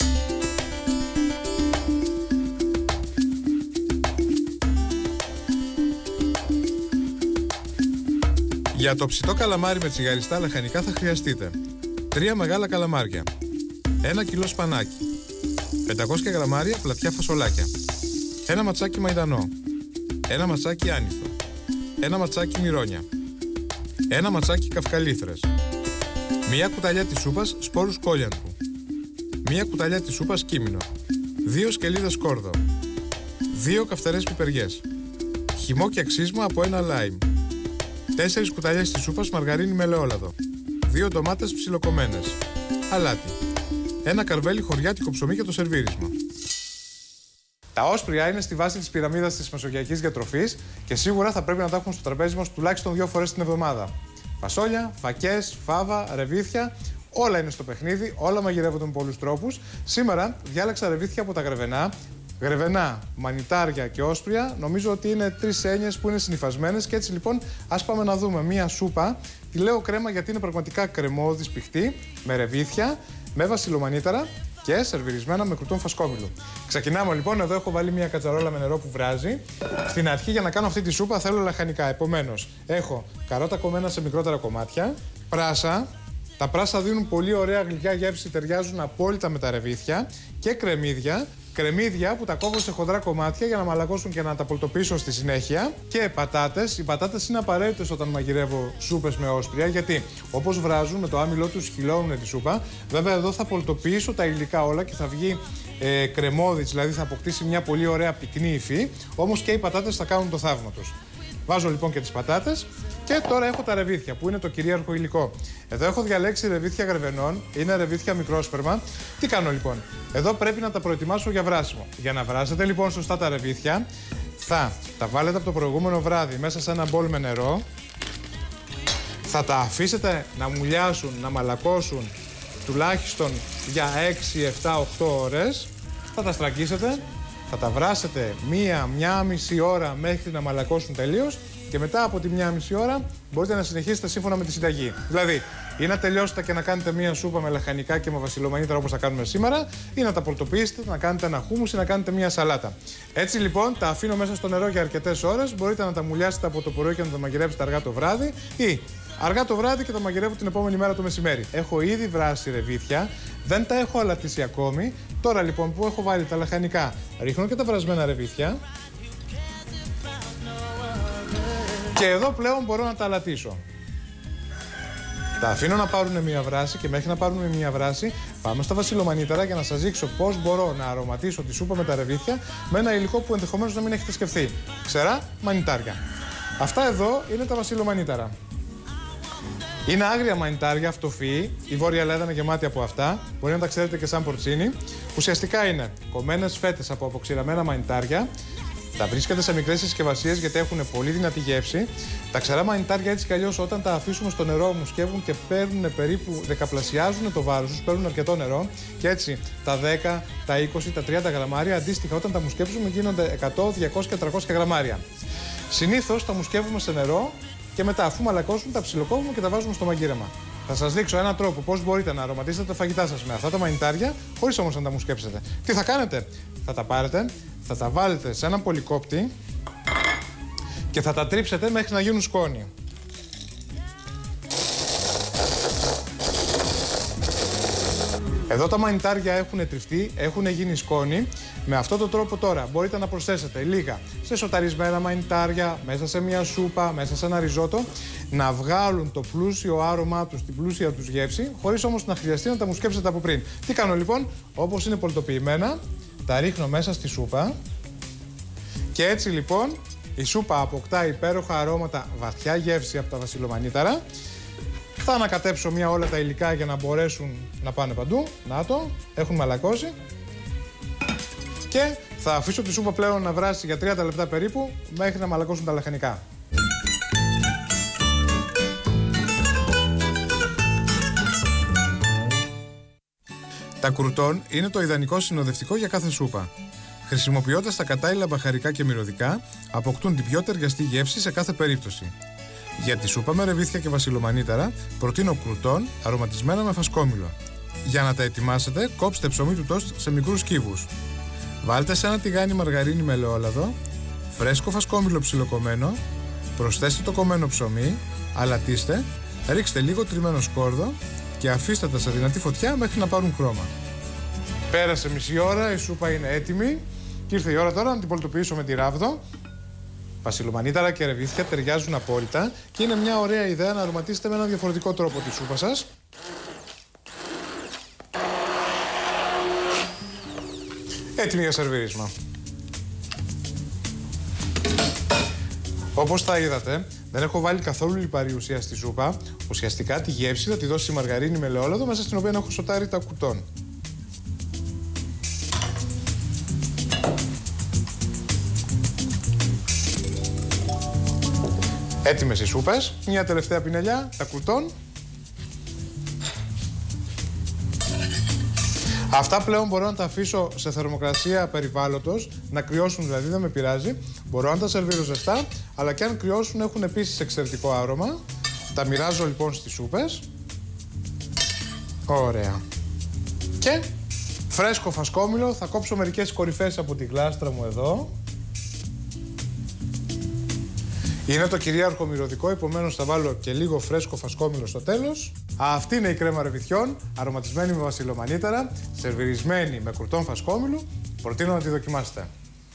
S1: Για το ψητό καλαμάρι με τσιγαριστά λαχανικά θα χρειαστείτε τρία μεγάλα καλαμάρια, ένα κιλό σπανάκι, πεντακόσια γραμμάρια πλατιά φασολάκια, ένα ματσάκι μαϊντανό, ένα ματσάκι άνηθο, ένα ματσάκι μυρόνια, ένα ματσάκι καυκαλίθρες, μία κουταλιά της σούπας σπόρους κόλιανθρου, μία κουταλιά της σούπας κίμινο, δύο σκελίδες σκόρδο, δύο καυτερές πιπεριές, χυμό και αξίσμα από ένα λάιμ, τέσσερις κουταλιές της σούπας μαργαρίνη με ελαιόλαδο, δύο ντομάτες ψιλοκομμένες, αλάτι, ένα καρβέλι χωριάτικο ψωμί για το σερβίρισμα. Τα όσπρια είναι στη βάση της πυραμίδας της μεσογειακής διατροφής και σίγουρα θα πρέπει να τα έχουμε στο τραπέζι μας τουλάχιστον δύο φορές την εβδομάδα. Φασόλια, φακές, φάβα, ρεβίθια, όλα είναι στο παιχνίδι, όλα μαγειρεύονται με πολλούς τρόπους. Σήμερα διάλεξα ρεβίθια από τα γρεβενά. Γρεβενά, μανιτάρια και όσπρια, νομίζω ότι είναι τρεις έννοιες που είναι συνυφασμένες και έτσι λοιπόν ας πάμε να δούμε μία σούπα. Τη λέω κρέμα γιατί είναι πραγματικά κρεμώδης πιχτή, με ρεβίθια, με βασιλομανίταρα και σερβιρισμένα με κρουτόν φασκόμηλο. Ξεκινάμε λοιπόν, εδώ έχω βάλει μία κατσαρόλα με νερό που βράζει. Στην αρχή για να κάνω αυτή τη σούπα θέλω λαχανικά, επομένως έχω καρότα κομμένα σε μικρότερα κομμάτια, πράσα. Τα πράσα δίνουν πολύ ωραία γλυκιά γεύση, ταιριάζουν απόλυτα με τα ρεβίθια και κρεμμύδια. Κρεμμύδια που τα κόβω σε χοντρά κομμάτια για να μαλακώσουν και να τα πολτοπίσω στη συνέχεια. Και πατάτες. Οι πατάτες είναι απαραίτητες όταν μαγειρεύω σούπες με όσπρια, γιατί όπως βράζουν με το άμυλό τους χυλώνουν τη σούπα. Βέβαια εδώ θα πολτοποιήσω τα υλικά όλα και θα βγει ε, κρεμώδης, δηλαδή θα αποκτήσει μια πολύ ωραία πυκνή υφή. Όμως και οι πατάτες θα κάνουν το θαύμα τους. Βάζω λοιπόν και τις πατάτες και τώρα έχω τα ρεβίθια που είναι το κυρίαρχο υλικό. Εδώ έχω διαλέξει ρεβίθια γρεβενών, είναι ρεβίθια μικρόσπερμα. Τι κάνω λοιπόν, εδώ πρέπει να τα προετοιμάσω για βράσιμο. Για να βράσετε λοιπόν σωστά τα ρεβίθια, θα τα βάλετε από το προηγούμενο βράδυ μέσα σε ένα μπολ με νερό. Θα τα αφήσετε να μουλιάσουν, να μαλακώσουν τουλάχιστον για έξι, επτά, οκτώ ώρες. Θα τα στραγγίσετε. Θα τα βράσετε μία, μία μισή ώρα μέχρι να μαλακώσουν τελείως και μετά από τη μία μισή ώρα μπορείτε να συνεχίσετε σύμφωνα με τη συνταγή. Δηλαδή, ή να τελειώσετε και να κάνετε μία σούπα με λαχανικά και με βασιλομανίταρα όπως θα κάνουμε σήμερα, ή να τα πολτοποιήσετε, να κάνετε ένα χούμους ή να κάνετε μία σαλάτα. Έτσι λοιπόν, τα αφήνω μέσα στο νερό για αρκετές ώρες. Μπορείτε να τα μουλιάσετε από το πρωί και να τα μαγειρέψετε αργά το βράδυ, ή αργά το βράδυ και τα μαγειρεύω την επόμενη μέρα το μεσημέρι. Έχω ήδη βράσει ρεβίθια, δεν τα έχω αλατίσει ακόμη. Τώρα λοιπόν που έχω βάλει τα λαχανικά, ρίχνω και τα βρασμένα ρεβίθια. Και εδώ πλέον μπορώ να τα αλατίσω. Τα αφήνω να πάρουν μια βράση και μέχρι να πάρουν μια βράση πάμε στα βασιλομανίταρα για να σας δείξω πώς μπορώ να αρωματίσω τη σούπα με τα ρεβίθια με ένα υλικό που ενδεχομένως να μην έχετε σκεφτεί. Ξερά μανιτάρια. Αυτά εδώ είναι τα βασιλομανίταρα. Είναι άγρια μανιτάρια, αυτοφυή. Η Βόρεια Ελλάδα είναι γεμάτη από αυτά. Μπορεί να τα ξέρετε και σαν πορτσίνι. Ουσιαστικά είναι κομμένες φέτες από αποξηραμένα μανιτάρια. Τα βρίσκεται σε μικρές συσκευασίες γιατί έχουν πολύ δυνατή γεύση. Τα ξερά μανιτάρια έτσι κι αλλιώς όταν τα αφήσουμε στο νερό μουσκεύουν και παίρνουν περίπου, δεκαπλασιάζουν το βάρος τους, παίρνουν αρκετό νερό. Και έτσι τα δέκα, τα είκοσι, τα τριάντα γραμμάρια αντίστοιχα όταν τα μουσκέψουμε γίνονται εκατό, διακόσια και τριακόσια γραμμάρια. Συνήθως τα μουσκεύουμε σε νερό και μετά, αφού μαλακώσουν, τα ψιλοκόβουμε και τα βάζουμε στο μαγείρεμα. Θα σας δείξω έναν τρόπο πώς μπορείτε να αρωματίσετε τα φαγητά σας με αυτά τα μανιτάρια, χωρίς όμως να τα μουσκέψετε. Τι θα κάνετε? Θα τα πάρετε, θα τα βάλετε σε έναν πολυκόπτη και θα τα τρίψετε μέχρι να γίνουν σκόνη. Εδώ τα μανιτάρια έχουν τριφτεί, έχουν γίνει σκόνη. Με αυτόν τον τρόπο τώρα μπορείτε να προσθέσετε λίγα σε σοταρισμένα μανιτάρια, μέσα σε μια σούπα, μέσα σε ένα ριζότο, να βγάλουν το πλούσιο άρωμά τους, την πλούσια τους γεύση, χωρίς όμως να χρειαστεί να τα μουσκέψετε από πριν. Τι κάνω λοιπόν? Όπως είναι πολτοποιημένα, τα ρίχνω μέσα στη σούπα και έτσι λοιπόν η σούπα αποκτά υπέροχα αρώματα, βαθιά γεύση από τα βασιλομανίταρα. Θα ανακατέψω μια όλα τα υλικά για να μπορέσουν να πάνε παντού. Να το, έχουν μαλακώσει. Και θα αφήσω τη σούπα πλέον να βράσει για τριάντα λεπτά περίπου μέχρι να μαλακώσουν τα λαχανικά. Τα κουρτόν είναι το ιδανικό συνοδευτικό για κάθε σούπα. Χρησιμοποιώντας τα κατάλληλα μπαχαρικά και μυρωδικά, αποκτούν την πιο ταιριαστή γεύση σε κάθε περίπτωση. Για τη σούπα με ρεβίθια και βασιλομανίταρα, προτείνω κουρτόν αρωματισμένα με φασκόμηλο. Για να τα ετοιμάσετε, κόψτε ψωμί του τόστ σε μικρούς κύβους. Βάλτε σε ένα τηγάνι μαργαρίνη με ελαιόλαδο, φρέσκο φασκόμηλο ψιλοκομμένο, προσθέστε το κομμένο ψωμί, αλατίστε, ρίξτε λίγο τριμμένο σκόρδο και αφήστε τα σε δυνατή φωτιά μέχρι να πάρουν χρώμα. Πέρασε μισή ώρα, η σούπα είναι έτοιμη και ήρθε η ώρα τώρα να την πολτοποιήσω με τη ράβδο. Βασιλομανίταρα και ρεβίθια ταιριάζουν απόλυτα και είναι μια ωραία ιδέα να αρωματίσετε με έναν διαφορετικό τρόπο τη σούπα σας. Έτοιμη για σερβίρισμα. Όπως τα είδατε, δεν έχω βάλει καθόλου λιπαρή ουσία στη σούπα. Ουσιαστικά τη γεύση θα τη δώσει η μαργαρίνη με ελαιόλαδο μέσα στην οποία έχω σοτάρει τα κουρτόν. Έτοιμες οι σούπες. Μια τελευταία πινελιά, τα κουρτόν. Αυτά πλέον μπορώ να τα αφήσω σε θερμοκρασία περιβάλλοντος, να κρυώσουν δηλαδή, δεν με πειράζει. Μπορώ να τα σερβίρω ζεστά, αλλά και αν κρυώσουν έχουν επίσης εξαιρετικό άρωμα. Τα μοιράζω λοιπόν στις σούπες. Ωραία. Και φρέσκο φασκόμηλο, θα κόψω μερικές κορυφές από τη γλάστρα μου εδώ. Είναι το κυρίαρχο μυρωδικό, επομένως θα βάλω και λίγο φρέσκο φασκόμηλο στο τέλος. Αυτή είναι η κρέμα ρεβιθιών, αρωματισμένη με βασιλομανίταρα, σερβιρισμένη με κουρτόν φασκόμηλου. Προτείνω να τη δοκιμάσετε.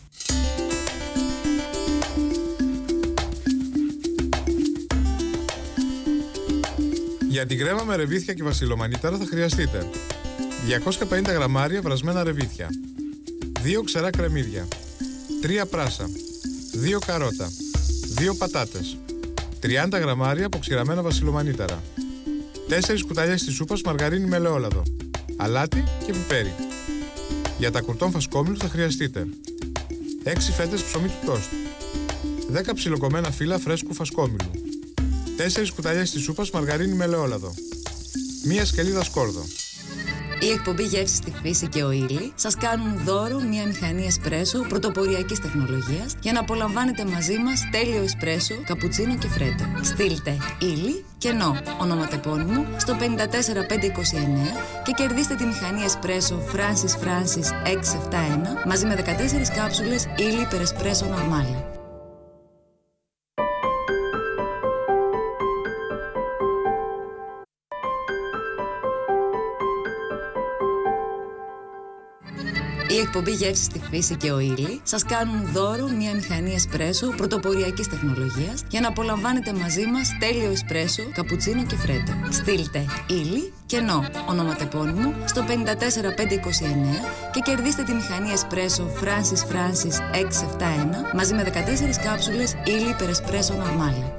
S1: Για την κρέμα με ρεβίθια και βασιλομανίταρα θα χρειαστείτε διακόσια πενήντα γραμμάρια βρασμένα ρεβίθια, δύο ξερά κρεμμύδια, τρία πράσα, δύο καρότα, δύο πατάτες, τριάντα γραμμάρια αποξηραμένα βασιλομανίταρα, τέσσερις κουταλιές της σούπας μαργαρίνη με ελαιόλαδο, αλάτι και πιπέρι. Για τα κουρτόν φασκόμηλου θα χρειαστείτε έξι φέτες ψωμί του τόστ, δέκα ψιλοκομμένα φύλλα φρέσκου φασκόμηλου, τέσσερις κουταλιές της σούπας μαργαρίνη με ελαιόλαδο, μία σκελίδα σκόρδο.
S2: Η εκπομπή Γεύση στη Φύση και ο Ήλι σας κάνουν δώρο μια μηχανή εσπρέσο πρωτοποριακής τεχνολογίας για να απολαμβάνετε μαζί μας τέλειο εσπρέσο, καπουτσίνο και φρέτο. Στείλτε Ήλι και νο ονοματεπώνυμο στο πέντε τέσσερα πέντε είκοσι εννέα και κερδίστε τη μηχανή εσπρέσο Francis Francis έξι επτά ένα μαζί με δεκατέσσερις κάψουλες Ήλι per espresso normale. Η εκπομπή Γεύση στη Φύση και ο Ήλι σας κάνουν δώρο μια μηχανή εσπρέσο πρωτοποριακής τεχνολογίας για να απολαμβάνετε μαζί μας τέλειο εσπρέσο, καπουτσίνο και φρέτο. Στείλτε Ήλι και νο ονοματεπώνυμο στο πέντε τέσσερα πέντε είκοσι εννέα και κερδίστε τη μηχανή εσπρέσο Francis Francis έξι επτά ένα μαζί με δεκατέσσερις κάψουλες Ήλι per espresso normale.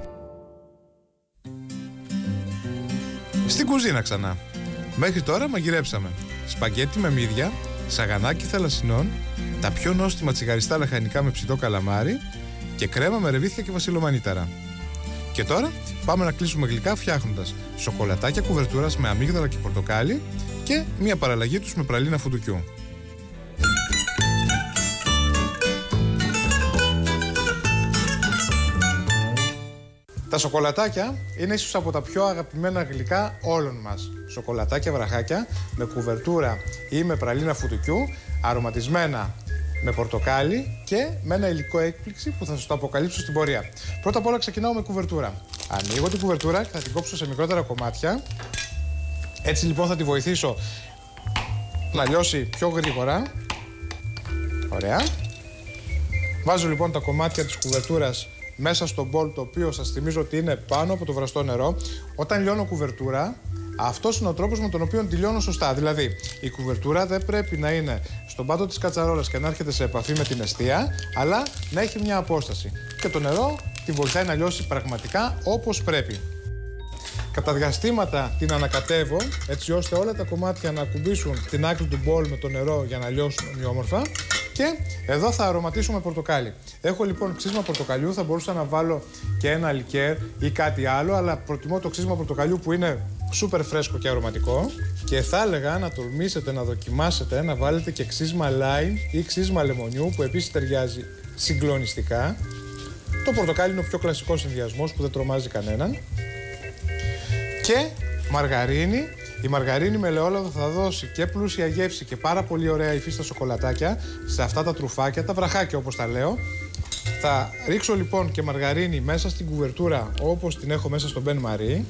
S1: Στην κουζίνα ξανά. Μέχρι τώρα μαγειρέψαμε σπαγκέτι με μύδια, σαγανάκι θαλασσινών, τα πιο νόστιμα τσιγαριστά λαχανικά με ψητό καλαμάρι και κρέμα με ρεβίθια και βασιλομανίταρα. Και τώρα πάμε να κλείσουμε γλυκά φτιάχνοντας σοκολατάκια κουβερτούρας με αμύγδαλα και πορτοκάλι και μια παραλλαγή τους με πραλίνα φουντουκιού. Τα σοκολατάκια είναι ίσως από τα πιο αγαπημένα γλυκά όλων μας. Σοκολατάκια βραχάκια με κουβερτούρα ή με πραλίνα φουντουκιού, αρωματισμένα με πορτοκάλι και με ένα υλικό έκπληξη που θα σας το αποκαλύψω στην πορεία. Πρώτα απ' όλα ξεκινάω με κουβερτούρα. Ανοίγω την κουβερτούρα και θα την κόψω σε μικρότερα κομμάτια. Έτσι λοιπόν θα τη βοηθήσω να λιώσει πιο γρήγορα. Ωραία. Βάζω λοιπόν τα κομμάτια της κουβερτούρας μέσα στο μπολ, το οποίο σας θυμίζω ότι είναι πάνω από το βραστό νερό. Όταν λιώνω κουβερτούρα, αυτός είναι ο τρόπος με τον οποίο τη λιώνω σωστά. Δηλαδή, η κουβερτούρα δεν πρέπει να είναι στον πάτο της κατσαρόλας και να έρχεται σε επαφή με την εστία, αλλά να έχει μια απόσταση. Και το νερό τη βοηθάει να λιώσει πραγματικά όπως πρέπει. Κατά διαστήματα την ανακατεύω, έτσι ώστε όλα τα κομμάτια να ακουμπήσουν την άκρη του μπολ με το νερό για να λιώσουν ομοιόμορφα. Και εδώ θα αρωματίσω με πορτοκάλι. Έχω λοιπόν ξύσμα πορτοκαλιού, θα μπορούσα να βάλω και ένα λικέρ ή κάτι άλλο, αλλά προτιμώ το ξύσμα πορτοκαλιού που είναι σούπερ φρέσκο και αρωματικό. Και θα έλεγα να τολμήσετε να δοκιμάσετε να βάλετε και ξύσμα lime ή ξύσμα λεμονιού, που επίσης ταιριάζει συγκλονιστικά. Το πορτοκάλι είναι ο πιο κλασικός συνδυασμός που δεν τρομάζει κανέναν. Και μαργαρίνη. Η μαργαρίνη με ελαιόλαδο θα δώσει και πλούσια γεύση και πάρα πολύ ωραία υφή στα σοκολατάκια, σε αυτά τα τρουφάκια, τα βραχάκια όπως τα λέω. Θα ρίξω λοιπόν και μαργαρίνη μέσα στην κουβερτούρα όπως την έχω μέσα στο Μπεν Μαρί.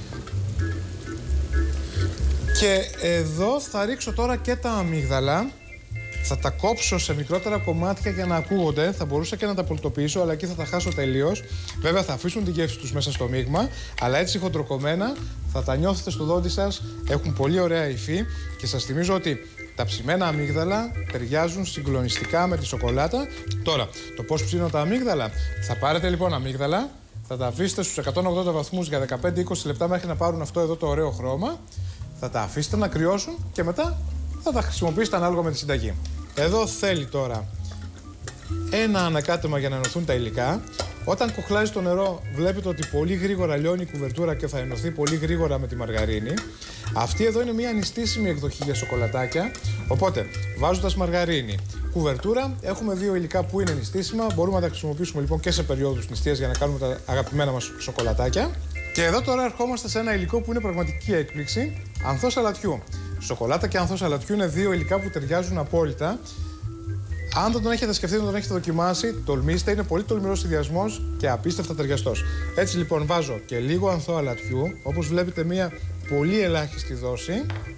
S1: Και εδώ θα ρίξω τώρα και τα αμύγδαλα. Θα τα κόψω σε μικρότερα κομμάτια για να ακούγονται. Θα μπορούσα και να τα πολτοποιήσω, αλλά εκεί θα τα χάσω τελείως. Βέβαια θα αφήσουν τη γεύση τους μέσα στο μείγμα, αλλά έτσι χοντροκομμένα θα τα νιώθετε στο δόντι σας. Έχουν πολύ ωραία υφή και σας θυμίζω ότι τα ψημένα αμύγδαλα ταιριάζουν συγκλονιστικά με τη σοκολάτα. Τώρα, το πώς ψήνω τα αμύγδαλα. Θα πάρετε λοιπόν αμύγδαλα, θα τα αφήσετε στους εκατόν ογδόντα βαθμούς για δεκαπέντε με είκοσι λεπτά μέχρι να πάρουν αυτό εδώ το ωραίο χρώμα. Θα τα αφήσετε να κρυώσουν και μετά θα τα χρησιμοποιήσετε ανάλογα με τη συνταγή. Εδώ θέλει τώρα ένα ανακάτεμα για να ενωθούν τα υλικά. Όταν κοχλάζει το νερό, βλέπετε ότι πολύ γρήγορα λιώνει η κουβερτούρα και θα ενωθεί πολύ γρήγορα με τη μαργαρίνη. Αυτή εδώ είναι μια νηστίσιμη εκδοχή για σοκολατάκια. Οπότε, βάζοντας μαργαρίνη, κουβερτούρα, έχουμε δύο υλικά που είναι νηστίσιμα. Μπορούμε να τα χρησιμοποιήσουμε λοιπόν και σε περιόδους νηστείας για να κάνουμε τα αγαπημένα μας σοκολατάκια. Και εδώ τώρα ερχόμαστε σε ένα υλικό που είναι πραγματική έκπληξη: ανθός αλατιού. Σοκολάτα και ανθός αλατιού είναι δύο υλικά που ταιριάζουν απόλυτα. Αν δεν τον έχετε σκεφτεί, δεν τον έχετε δοκιμάσει, τολμήστε. Είναι πολύ τολμηρός συνδυασμός και απίστευτα ταιριαστός. Έτσι λοιπόν βάζω και λίγο ανθό αλατιού, όπως βλέπετε μία πολύ ελάχιστη δόση.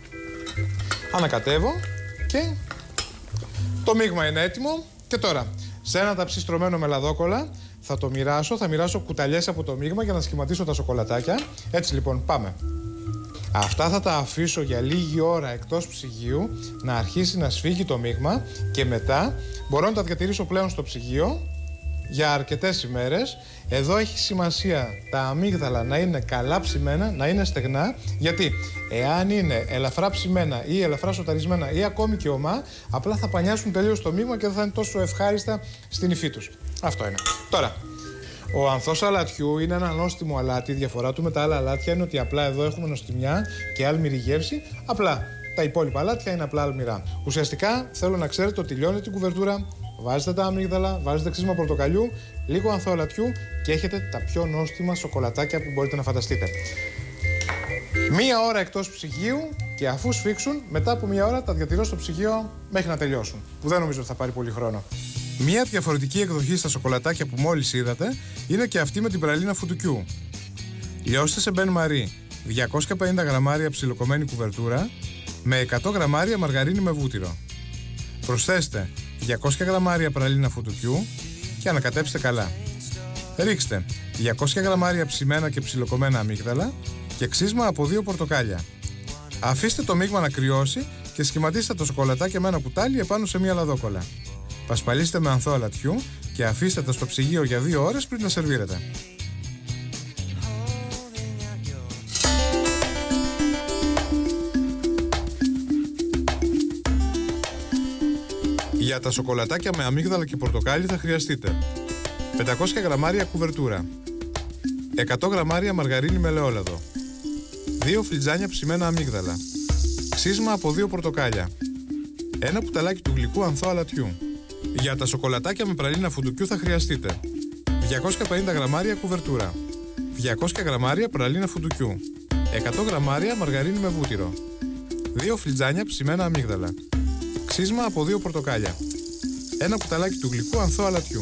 S1: Ανακατεύω και το μείγμα είναι έτοιμο. Και τώρα, σε ένα ταψί στρωμένο με λαδόκολλα, θα το μοιράσω, θα μοιράσω κουταλιές από το μείγμα για να σχηματίσω τα σοκολατάκια. Έτσι λοιπόν πάμε. Αυτά θα τα αφήσω για λίγη ώρα εκτός ψυγείου να αρχίσει να σφίγγει το μείγμα και μετά μπορώ να τα διατηρήσω πλέον στο ψυγείο για αρκετές ημέρες. Εδώ έχει σημασία τα αμύγδαλα να είναι καλά ψημένα, να είναι στεγνά, γιατί εάν είναι ελαφρά ψημένα ή ελαφρά σοταρισμένα ή ακόμη και ομά, απλά θα πανιάσουν τελείως το μείγμα και δεν θα είναι τόσο ευχάριστα στην υφή τους. Αυτό είναι. Τώρα, ο ανθός αλατιού είναι ένα νόστιμο αλάτι. Η διαφορά του με τα άλλα αλάτια είναι ότι απλά εδώ έχουμε νοστιμιά και άλμηρη γεύση. Απλά τα υπόλοιπα αλάτια είναι απλά αλμυρά. Ουσιαστικά θέλω να ξέρετε ότι λιώνετε την κουβερτούρα, βάζετε τα αμύγδαλα, βάζετε ξύσμα πορτοκαλιού, λίγο ανθό αλατιού και έχετε τα πιο νόστιμα σοκολατάκια που μπορείτε να φανταστείτε. Μία ώρα εκτός ψυγείου και αφού σφίξουν, μετά από μία ώρα τα διατηρώ στο ψυγείο μέχρι να τελειώσουν. Που δεν νομίζω ότι θα πάρει πολύ χρόνο. Μία διαφορετική εκδοχή στα σοκολατάκια που μόλις είδατε είναι και αυτή με την πραλίνα φουντουκιού. Λιώστε σε Μπεν Μαρί διακόσια πενήντα γραμμάρια ψιλοκομμένη κουβερτούρα με εκατό γραμμάρια μαργαρίνη με βούτυρο. Προσθέστε διακόσια γραμμάρια πραλίνα φουντουκιού και ανακατέψτε καλά. Ρίξτε διακόσια γραμμάρια ψημένα και ψιλοκομμένα αμύγδαλα και ξύσμα από δύο πορτοκάλια. Αφήστε το μείγμα να κρυώσει και σχηματίστε το σοκολατάκι με ένα κουτάλι επάνω σε μία λαδόκολλα. Πασπαλίστε με ανθό αλατιού και αφήστε τα στο ψυγείο για δύο ώρες πριν τα σερβίρετε. Για τα σοκολατάκια με αμύγδαλα και πορτοκάλι θα χρειαστείτε πεντακόσια γραμμάρια κουβερτούρα, εκατό γραμμάρια μαργαρίνη με ελαιόλαδο, δύο φλιτζάνια ψημένα αμύγδαλα, ξύσμα από δύο πορτοκάλια, ένα κουταλάκι του γλυκού ανθό αλατιού. Για τα σοκολατάκια με πραλίνα φουντουκιού θα χρειαστείτε διακόσια πενήντα γραμμάρια κουβερτούρα, διακόσια γραμμάρια πραλίνα φουντουκιού, εκατό γραμμάρια μαργαρίνη με βούτυρο, δύο φλιτζάνια ψημένα αμύγδαλα, ξύσμα από δύο πορτοκάλια, ένα κουταλάκι του γλυκού ανθό αλατιού.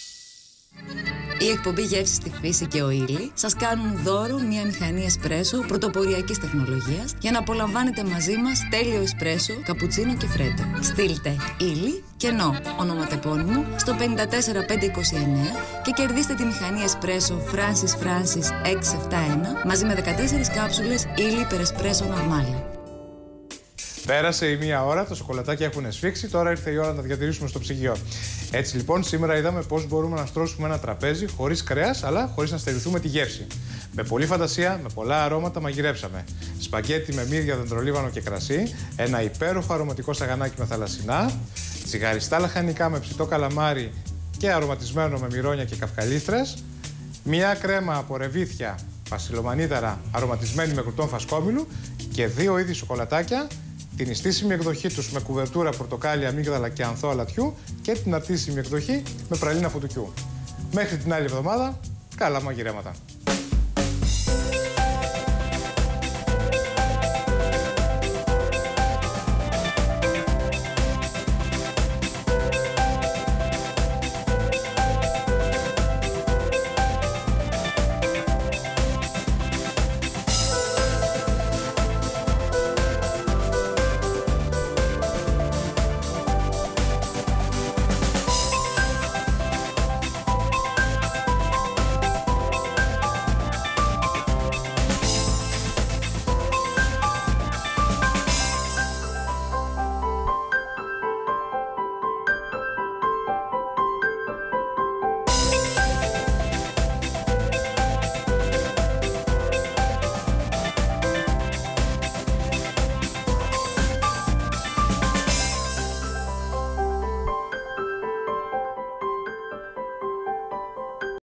S2: Η εκπομπή Γεύση στη Φύση και ο Ήλι σας κάνουν δώρο μια μηχανή εσπρέσο πρωτοποριακής τεχνολογίας για να απολαμβάνετε μαζί μας τέλειο εσπρέσο, καπουτσίνο και φρέτο. Στείλτε Ήλι και νο ονοματεπώνυμο στο πέντε τέσσερα πέντε είκοσι εννέα και κερδίστε τη μηχανή εσπρέσο Francis Francis έξι επτά ένα μαζί με δεκατέσσερις κάψουλες Ήλι Περεσπρέσο Νορμάλε.
S1: Πέρασε η μία ώρα, τα σοκολατάκια έχουν σφίξει, τώρα ήρθε η ώρα να τα διατηρήσουμε στο ψυγείο. Έτσι λοιπόν, σήμερα είδαμε πώς μπορούμε να στρώσουμε ένα τραπέζι χωρίς κρέας, αλλά χωρίς να στερηθούμε τη γεύση. Με πολλή φαντασία, με πολλά αρώματα μαγειρέψαμε. Σπαγκέτι με μύδια, δεντρολίβανο και κρασί, ένα υπέροχο αρωματικό σαγανάκι με θαλασσινά, τσιγαριστά λαχανικά με ψητό καλαμάρι και αρωματισμένο με μυρώνια και καυκαλίστρες, μια κρέμα από ρεβίθια, πασιλομανίδαρα αρωματισμένη με κρουτόν φασκόμηλου και δύο είδη σοκολατάκια. Την ιστήσιμη εκδοχή τους με κουβερτούρα, πορτοκάλι, αμύγδαλα και ανθό αλατιού και την αρτήσιμη εκδοχή με πραλίνα φουντουκιού. Μέχρι την άλλη εβδομάδα, καλά μαγειρέματα!